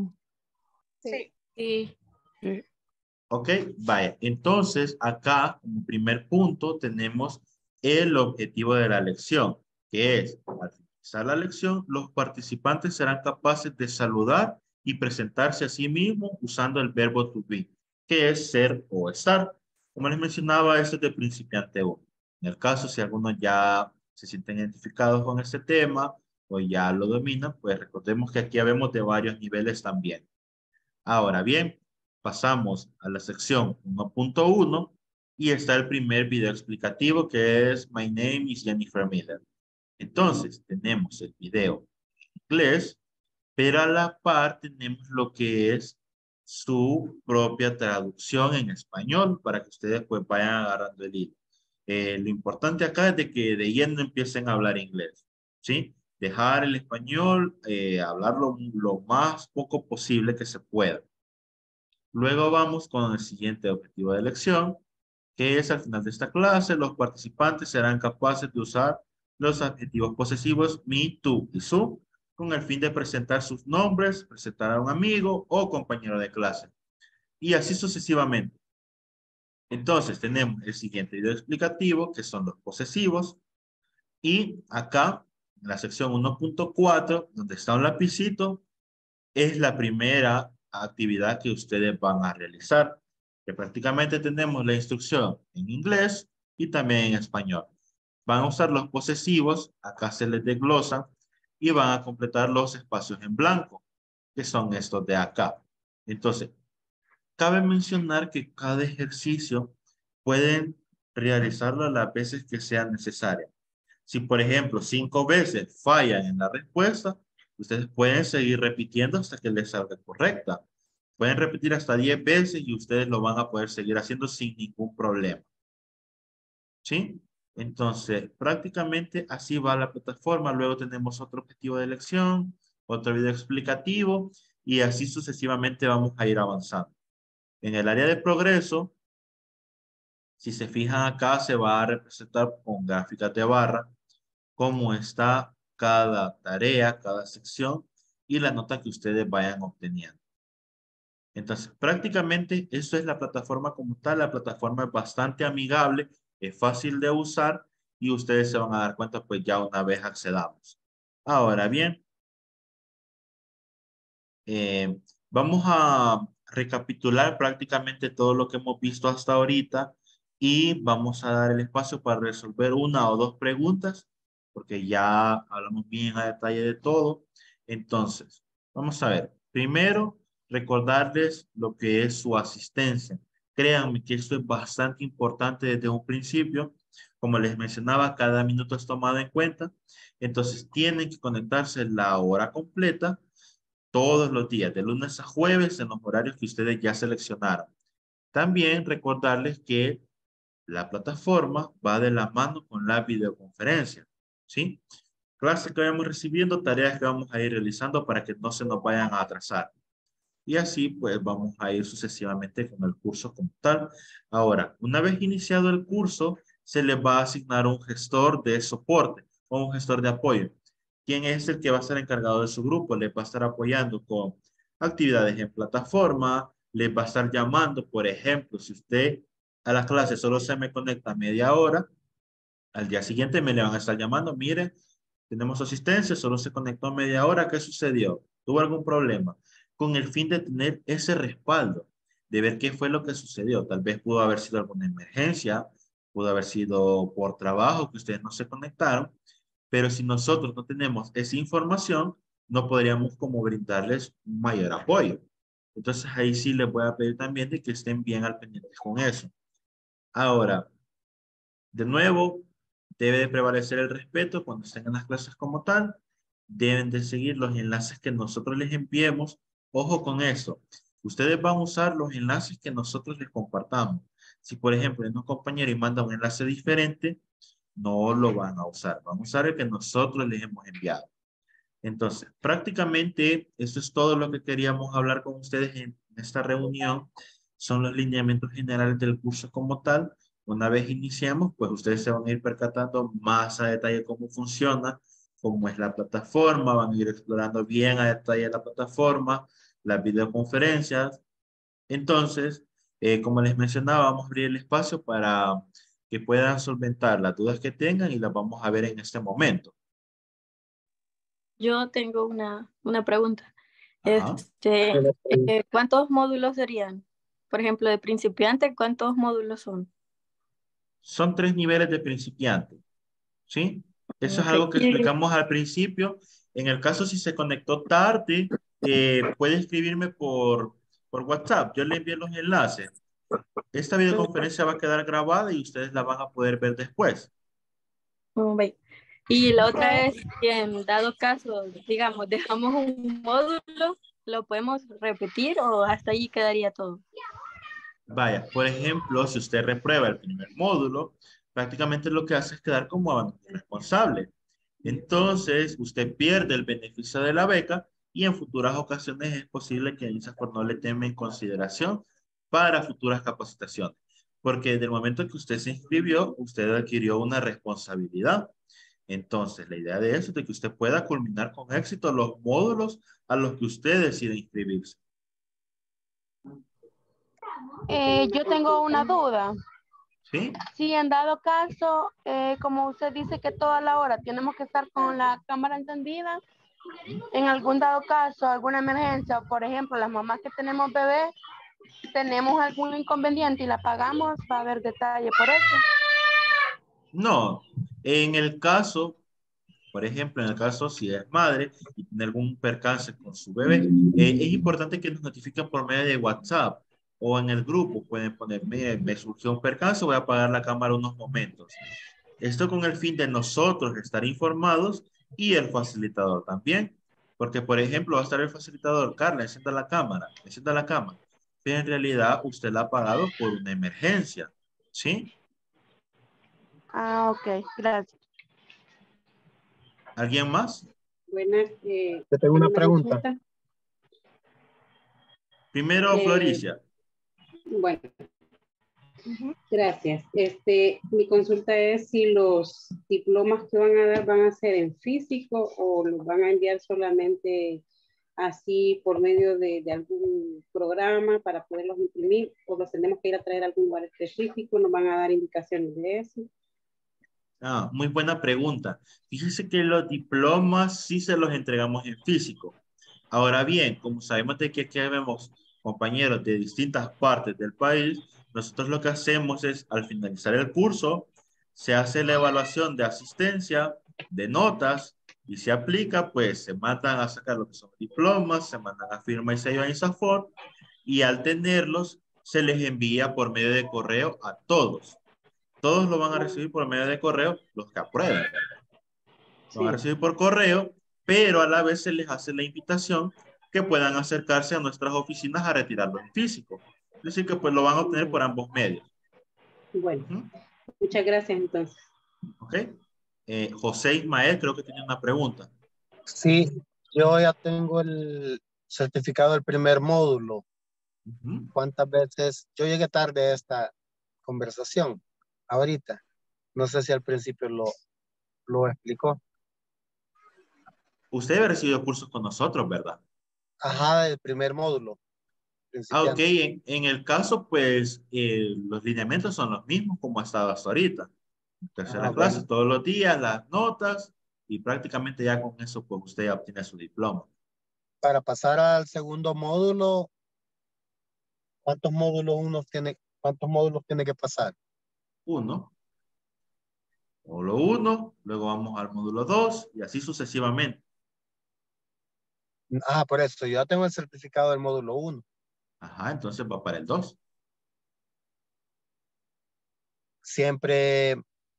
Sí.
Ok, vaya. Entonces, acá, como primer punto, tenemos el objetivo de la lección, que es, al finalizar la lección, los participantes serán capaces de saludar y presentarse a sí mismos usando el verbo to be, que es ser o estar. Como les mencionaba, esto es de principiante 1. En el caso, si algunos ya se sienten identificados con este tema o ya lo dominan, pues recordemos que aquí habemos de varios niveles también. Ahora bien, pasamos a la sección 1.1 y está el primer video explicativo que es My name is Jennifer Miller. Entonces, tenemos el video en inglés, pero a la par tenemos lo que es su propia traducción en español para que ustedes pues vayan agarrando el hilo. Lo importante acá es de que de lleno empiecen a hablar inglés, ¿sí? Dejar el español, hablarlo lo más poco posible que se pueda. Luego vamos con el siguiente objetivo de lección, que es al final de esta clase, los participantes serán capaces de usar los adjetivos posesivos me, tú y su, con el fin de presentar sus nombres, presentar a un amigo o compañero de clase. Y así sucesivamente. Entonces tenemos el siguiente video explicativo, que son los posesivos. Y acá, en la sección 1.4, donde está un lapicito, es la primera actividad que ustedes van a realizar. que prácticamente tenemos la instrucción en inglés y también en español. Van a usar los posesivos, acá se les desglosan, y van a completar los espacios en blanco, que son estos de acá. Entonces, cabe mencionar que cada ejercicio pueden realizarlo las veces que sean necesarias. Si, por ejemplo, 5 veces fallan en la respuesta, ustedes pueden seguir repitiendo hasta que les salga correcta. Pueden repetir hasta 10 veces y ustedes lo van a poder seguir haciendo sin ningún problema. ¿Sí? Entonces, prácticamente así va la plataforma. Luego tenemos otro objetivo de lección, otro video explicativo y así sucesivamente vamos a ir avanzando. En el área de progreso, si se fijan acá, se va a representar con gráficas de barra cómo está cada tarea, cada sección y la nota que ustedes vayan obteniendo. Entonces, prácticamente eso es la plataforma como tal. La plataforma es bastante amigable, es fácil de usar y ustedes se van a dar cuenta pues ya una vez accedamos. Ahora bien, vamos a recapitular prácticamente todo lo que hemos visto hasta ahorita y vamos a dar el espacio para resolver una o dos preguntas porque ya hablamos bien a detalle de todo. Entonces, vamos a ver. Primero, recordarles lo que es su asistencia. Créanme que esto es bastante importante desde un principio. Como les mencionaba, cada minuto es tomado en cuenta. Entonces, tienen que conectarse la hora completa todos los días, de lunes a jueves, en los horarios que ustedes ya seleccionaron. También recordarles que la plataforma va de la mano con la videoconferencia, ¿sí? Clases que vamos recibiendo, tareas que vamos a ir realizando para que no se nos vayan a atrasar. Y así, pues, vamos a ir sucesivamente con el curso como tal. Ahora, una vez iniciado el curso, se les va a asignar un gestor de soporte o un gestor de apoyo. ¿Quién es el que va a estar encargado de su grupo? Les va a estar apoyando con actividades en plataforma, les va a estar llamando, por ejemplo, si usted a la clase solo se me conecta media hora, al día siguiente me le van a estar llamando, mire, tenemos asistencia, solo se conectó media hora, ¿qué sucedió? ¿Tuvo algún problema? Con el fin de tener ese respaldo, de ver qué fue lo que sucedió. Tal vez pudo haber sido alguna emergencia, pudo haber sido por trabajo que ustedes no se conectaron, pero si nosotros no tenemos esa información, no podríamos como brindarles un mayor apoyo. Entonces ahí sí les voy a pedir también de que estén bien al pendiente con eso. Ahora, de nuevo, debe de prevalecer el respeto cuando estén en las clases como tal. Deben de seguir los enlaces que nosotros les enviemos. Ojo con eso. Ustedes van a usar los enlaces que nosotros les compartamos. Si, por ejemplo, hay un compañero y manda un enlace diferente, no lo van a usar. Van a usar el que nosotros les hemos enviado. Entonces, prácticamente eso es todo lo que queríamos hablar con ustedes en esta reunión. Son los lineamientos generales del curso como tal. Una vez iniciamos, pues ustedes se van a ir percatando más a detalle cómo funciona, cómo es la plataforma, van a ir explorando bien a detalle la plataforma, las videoconferencias. Entonces, como les mencionaba, vamos a abrir el espacio para que puedan solventar las dudas que tengan y las vamos a ver en este momento.
Yo tengo una pregunta.
Ajá.
¿Cuántos módulos serían? Por ejemplo, de principiante, ¿cuántos módulos son?
Son 3 niveles de principiante, ¿sí? Eso es
Ok.
algo que explicamos al principio. En el caso si se conectó tarde, puede escribirme por WhatsApp. Yo le envío los enlaces. Esta videoconferencia va a quedar grabada y ustedes la van a poder ver después.
Y la otra es que en dado caso, digamos, dejamos un módulo, ¿lo podemos repetir o hasta ahí quedaría todo?
Vaya, por ejemplo, si usted reprueba el primer módulo, prácticamente lo que hace es quedar como abandono responsable. Entonces, usted pierde el beneficio de la beca y en futuras ocasiones es posible que INSAFORP no le tome en consideración para futuras capacitaciones. Porque desde el momento que usted se inscribió, usted adquirió una responsabilidad. Entonces, la idea de eso es de que usted pueda culminar con éxito los módulos a los que usted decide inscribirse.
Yo tengo una duda.
¿Sí?
Si en dado caso, como usted dice que toda la hora tenemos que estar con la cámara encendida, en algún dado caso, alguna emergencia, por ejemplo, las mamás que tenemos bebés, tenemos algún inconveniente y la pagamos, va a haber detalle por eso.
No, en el caso, por ejemplo, en el caso si es madre y tiene algún percance con su bebé, es importante que nos notifiquen por medio de WhatsApp o en el grupo. Pueden poner, mire, me surgió un percance, voy a apagar la cámara unos momentos. Esto con el fin de nosotros estar informados y el facilitador también. Porque, por ejemplo, va a estar el facilitador, Carla, encienda la cámara, pero en realidad usted la ha pagado por una emergencia, ¿sí?
Ah, ok, gracias.
¿Alguien más?
Buenas.
Yo tengo una pregunta.
consulta.
Primero, Floricia.
Bueno, gracias. Mi consulta es si los diplomas que van a dar van a ser en físico o los van a enviar solamente así por medio de algún programa para poderlos imprimir, o los tenemos que ir a traer a algún lugar específico, nos van a dar indicaciones de eso.
Ah, muy buena pregunta. Fíjese que los diplomas sí se los entregamos en físico. Ahora bien, como sabemos de que aquí vemos compañeros de distintas partes del país, nosotros lo que hacemos es, al finalizar el curso, se hace la evaluación de asistencia, de notas, y se aplica, pues se mandan a sacar lo que son diplomas, se mandan a firma y sello a INSAFORP, y al tenerlos, se les envía por medio de correo a todos. Todos lo van a recibir por medio de correo, los que aprueben. Lo van a recibir por correo, pero a la vez se les hace la invitación que puedan acercarse a nuestras oficinas a retirarlo en físico. Es decir, que pues lo van a obtener por ambos medios.
Bueno, muchas gracias entonces.
Ok. José Ismael creo que tiene una pregunta.
Sí, yo ya tengo el certificado del primer módulo. ¿Cuántas veces? Yo llegué tarde a esta conversación. Ahorita. No sé si al principio lo explicó.
Usted debe recibido cursos con nosotros, ¿verdad?
Ajá, el primer módulo.
Ah, ok. En el caso, pues, los lineamientos son los mismos como ha estado hasta ahorita. Tercera clase,
bueno.
todos los días, las notas, y prácticamente ya con eso, pues, usted ya obtiene su diploma.
Para pasar al segundo módulo, ¿cuántos módulos tiene que pasar?
Uno. Módulo 1, luego vamos al módulo 2 y así sucesivamente.
Ah, por eso, yo ya tengo el certificado del módulo 1.
Ajá, entonces va para el 2.
¿Siempre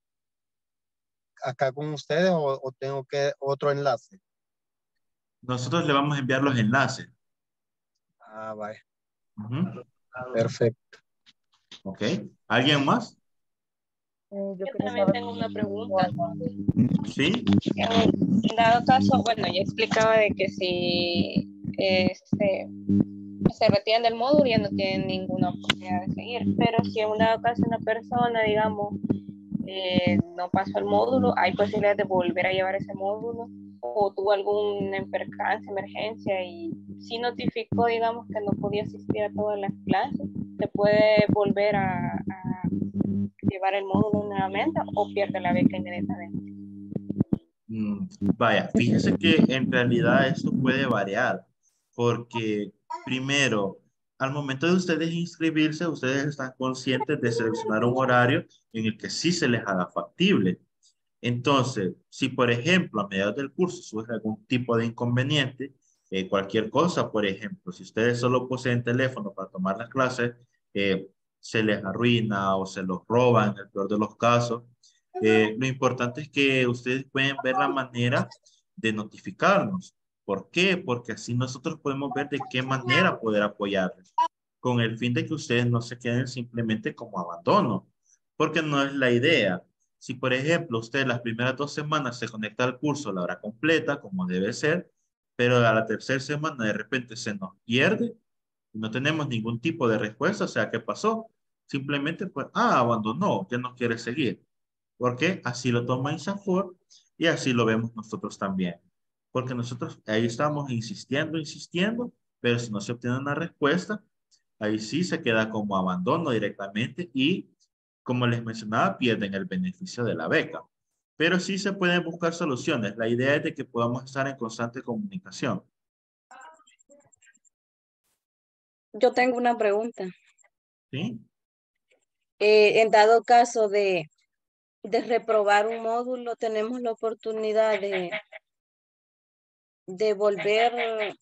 acá con ustedes o tengo que otro enlace?
Nosotros le vamos a enviar los enlaces.
Ah, vaya. Perfecto.
Ok. ¿Alguien más?
Yo también tengo una pregunta.
Sí.
En dado caso, bueno, ya explicaba de que si se retiran del módulo ya no tienen ninguna oportunidad de seguir, pero si en un dado caso una persona, digamos, no pasó el módulo, hay posibilidad de volver a llevar ese módulo, o tuvo algún percance, emergencia y sí notificó, digamos, que no podía asistir a todas las clases, ¿se puede volver a llevar el módulo nuevamente o pierde la beca inmediatamente?
Vaya, fíjese que en realidad esto puede variar, porque primero, al momento de ustedes inscribirse, ustedes están conscientes de seleccionar un horario en el que sí se les haga factible. Entonces, si por ejemplo a mediados del curso surge algún tipo de inconveniente, cualquier cosa, por ejemplo, si ustedes solo poseen teléfono para tomar las clases, se les arruina o se los roban, en el peor de los casos, lo importante es que ustedes pueden ver la manera de notificarnos. ¿Por qué? Porque así nosotros podemos ver de qué manera poder apoyarles, con el fin de que ustedes no se queden simplemente como abandono, porque no es la idea. Si, por ejemplo, usted las primeras 2 semanas se conecta al curso a la hora completa, como debe ser, pero a la tercera semana de repente se nos pierde y no tenemos ningún tipo de respuesta, o sea, ¿qué pasó? Simplemente, pues, abandonó, ya no quiere seguir. Porque así lo toma INSAFORP y así lo vemos nosotros también. Porque nosotros ahí estamos insistiendo, pero si no se obtiene una respuesta, ahí sí se queda como abandono directamente y, como les mencionaba, pierden el beneficio de la beca. Pero sí se pueden buscar soluciones. La idea es de que podamos estar en constante comunicación.
Yo tengo una pregunta.
¿Sí?
En dado caso de reprobar un módulo, tenemos la oportunidad de volver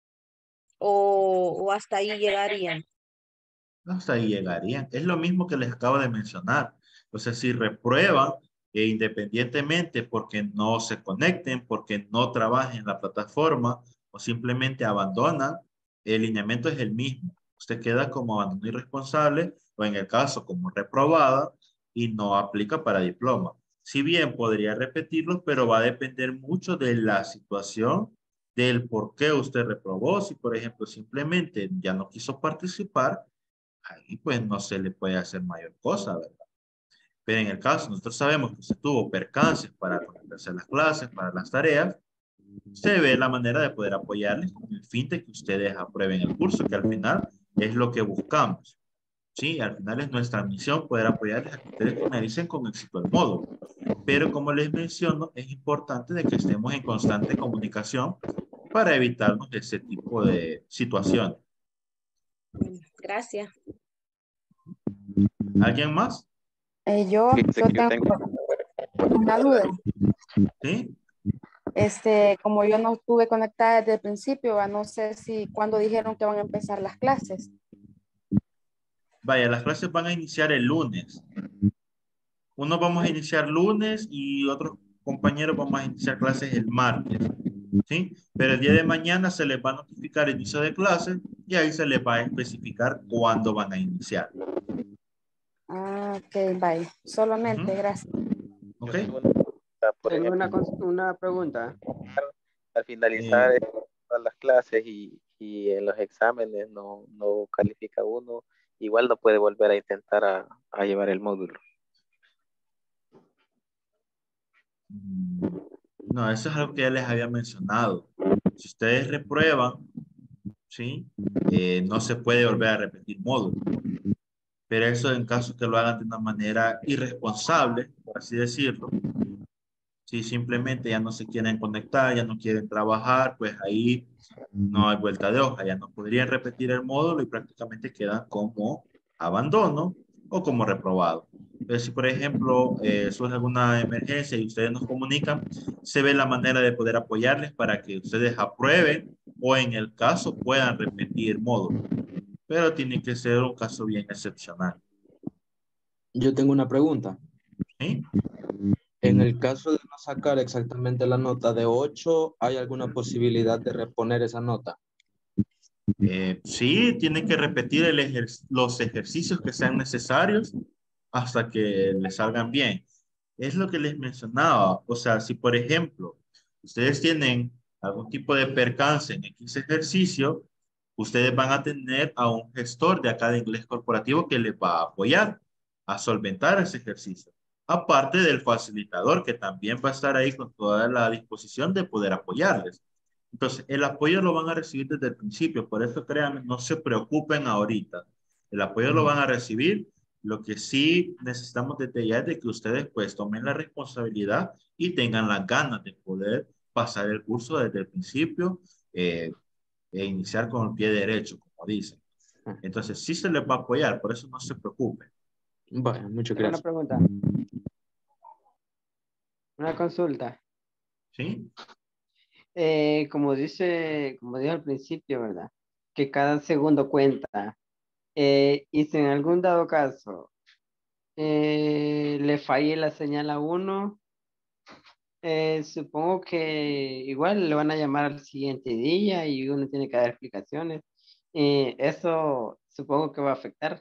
o hasta ahí llegarían.
Hasta ahí llegarían. Es lo mismo que les acabo de mencionar. O sea, si reprueban independientemente porque no se conecten, porque no trabajen en la plataforma o simplemente abandonan, el lineamiento es el mismo. Usted queda como abandono irresponsable o en el caso como reprobada y no aplica para diploma. Si bien podría repetirlo, pero va a depender mucho de la situación, del por qué usted reprobó. Si, por ejemplo, simplemente ya no quiso participar, ahí pues no se le puede hacer mayor cosa, ¿verdad? Pero en el caso, nosotros sabemos que usted tuvo percances para conectarse a las clases, para las tareas, se ve la manera de poder apoyarles con el fin de que ustedes aprueben el curso, que al final es lo que buscamos. Sí, al final es nuestra misión poder apoyarles a que ustedes finalicen con éxito el módulo. Pero como les menciono, es importante de que estemos en constante comunicación para evitarnos ese tipo de situaciones.
Gracias.
¿Alguien más?
Yo tengo una duda.
¿Sí?
Como yo no estuve conectada desde el principio, no sé si cuándo dijeron que van a empezar las clases.
Vaya, las clases van a iniciar el lunes. Unos vamos a iniciar lunes y otros compañeros vamos a iniciar clases el martes. ¿Sí? Pero el día de mañana se les va a notificar el inicio de clases y ahí se les va a especificar cuándo van a iniciar.
Ah, ok, bye. Solamente, gracias.
Ok.
Tengo una pregunta.
Al finalizar todas las clases y en los exámenes no califica uno, igual no puede volver a intentar a llevar el módulo.
No, eso es algo que ya les había mencionado. Si ustedes reprueban, ¿sí? No se puede volver a repetir módulo. Pero eso en caso que lo hagan de una manera irresponsable, por así decirlo. Si simplemente ya no se quieren conectar, ya no quieren trabajar, pues ahí no hay vuelta de hoja. Ya no podrían repetir el módulo y prácticamente quedan como abandono o como reprobado. Pero si, por ejemplo, surge alguna emergencia y ustedes nos comunican, se ve la manera de poder apoyarles para que ustedes aprueben o en el caso puedan repetir el módulo. Pero tiene que ser un caso bien excepcional.
Yo tengo una pregunta.
¿Sí?
En el caso de no sacar exactamente la nota de 8, ¿hay alguna posibilidad de reponer esa nota?
Sí, tienen que repetir los ejercicios que sean necesarios hasta que les salgan bien. Es lo que les mencionaba. O sea, si por ejemplo, ustedes tienen algún tipo de percance en X ejercicio, ustedes van a tener a un gestor de acá de inglés corporativo que les va a apoyar a solventar ese ejercicio. Aparte del facilitador que también va a estar ahí con toda la disposición de poder apoyarles. Entonces, el apoyo lo van a recibir desde el principio. Por eso, créanme, no se preocupen ahorita. El apoyo lo van a recibir. Lo que sí necesitamos desde ya es de que ustedes pues tomen la responsabilidad y tengan las ganas de poder pasar el curso desde el principio e iniciar con el pie derecho, como dicen. Entonces, sí se les va a apoyar, por eso no se preocupen.
Bueno, muchas gracias.
Una pregunta. Una consulta.
¿Sí?
Como dijo al principio, ¿verdad? Que cada segundo cuenta. Y si en algún dado caso le falle la señal a uno, supongo que igual le van a llamar al siguiente día y uno tiene que dar explicaciones. Eso supongo que va a afectar.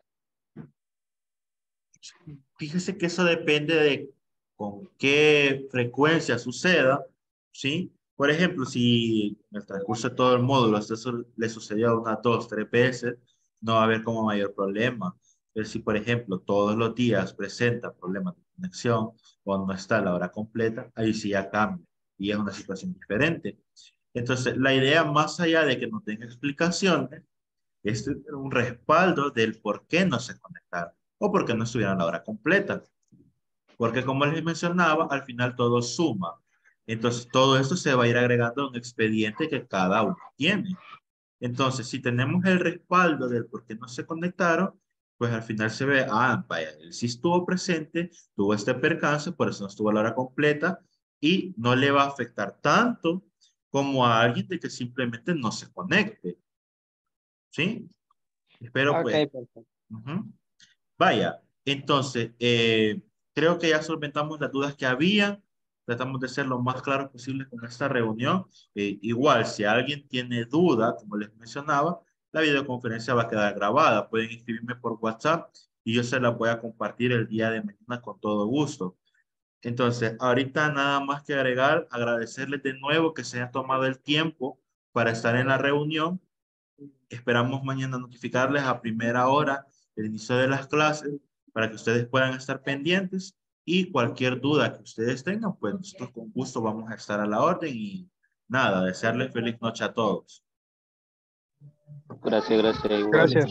Fíjese que eso depende de con qué frecuencia suceda, ¿sí? Por ejemplo, si en el transcurso de todo el módulo eso le sucedió unas 2, 3 veces, no va a haber como mayor problema. Pero si, por ejemplo, todos los días presenta problemas de conexión o no está a la hora completa, ahí sí ya cambia y es una situación diferente. Entonces, la idea más allá de que no tenga explicaciones es tener un respaldo del por qué no se conectaron o por qué no estuvieron a la hora completa. Porque como les mencionaba, al final todo suma. Entonces, todo esto se va a ir agregando a un expediente que cada uno tiene. Entonces, si tenemos el respaldo del por qué no se conectaron, pues al final se ve, vaya, él sí estuvo presente, tuvo este percance, por eso no estuvo a la hora completa y no le va a afectar tanto como a alguien de que simplemente no se conecte. ¿Sí? Espero pues.
Perfecto.
Vaya, entonces, creo que ya solventamos las dudas que había. Tratamos de ser lo más claros posible con esta reunión. Igual, si alguien tiene duda, como les mencionaba, la videoconferencia va a quedar grabada. Pueden escribirme por WhatsApp y yo se la voy a compartir el día de mañana con todo gusto. Entonces, ahorita nada más que agregar, agradecerles de nuevo que se hayan tomado el tiempo para estar en la reunión. Esperamos mañana notificarles a primera hora el inicio de las clases para que ustedes puedan estar pendientes y cualquier duda que ustedes tengan, pues nosotros con gusto vamos a estar a la orden y nada, desearles feliz noche a todos.
Gracias.
Gracias.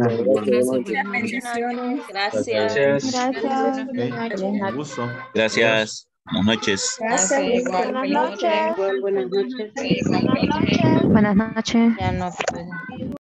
Gracias.
Con gusto.
Gracias. Buenas noches.
Buenas noches.
Buenas noches.
Buenas noches.
Ya no puede.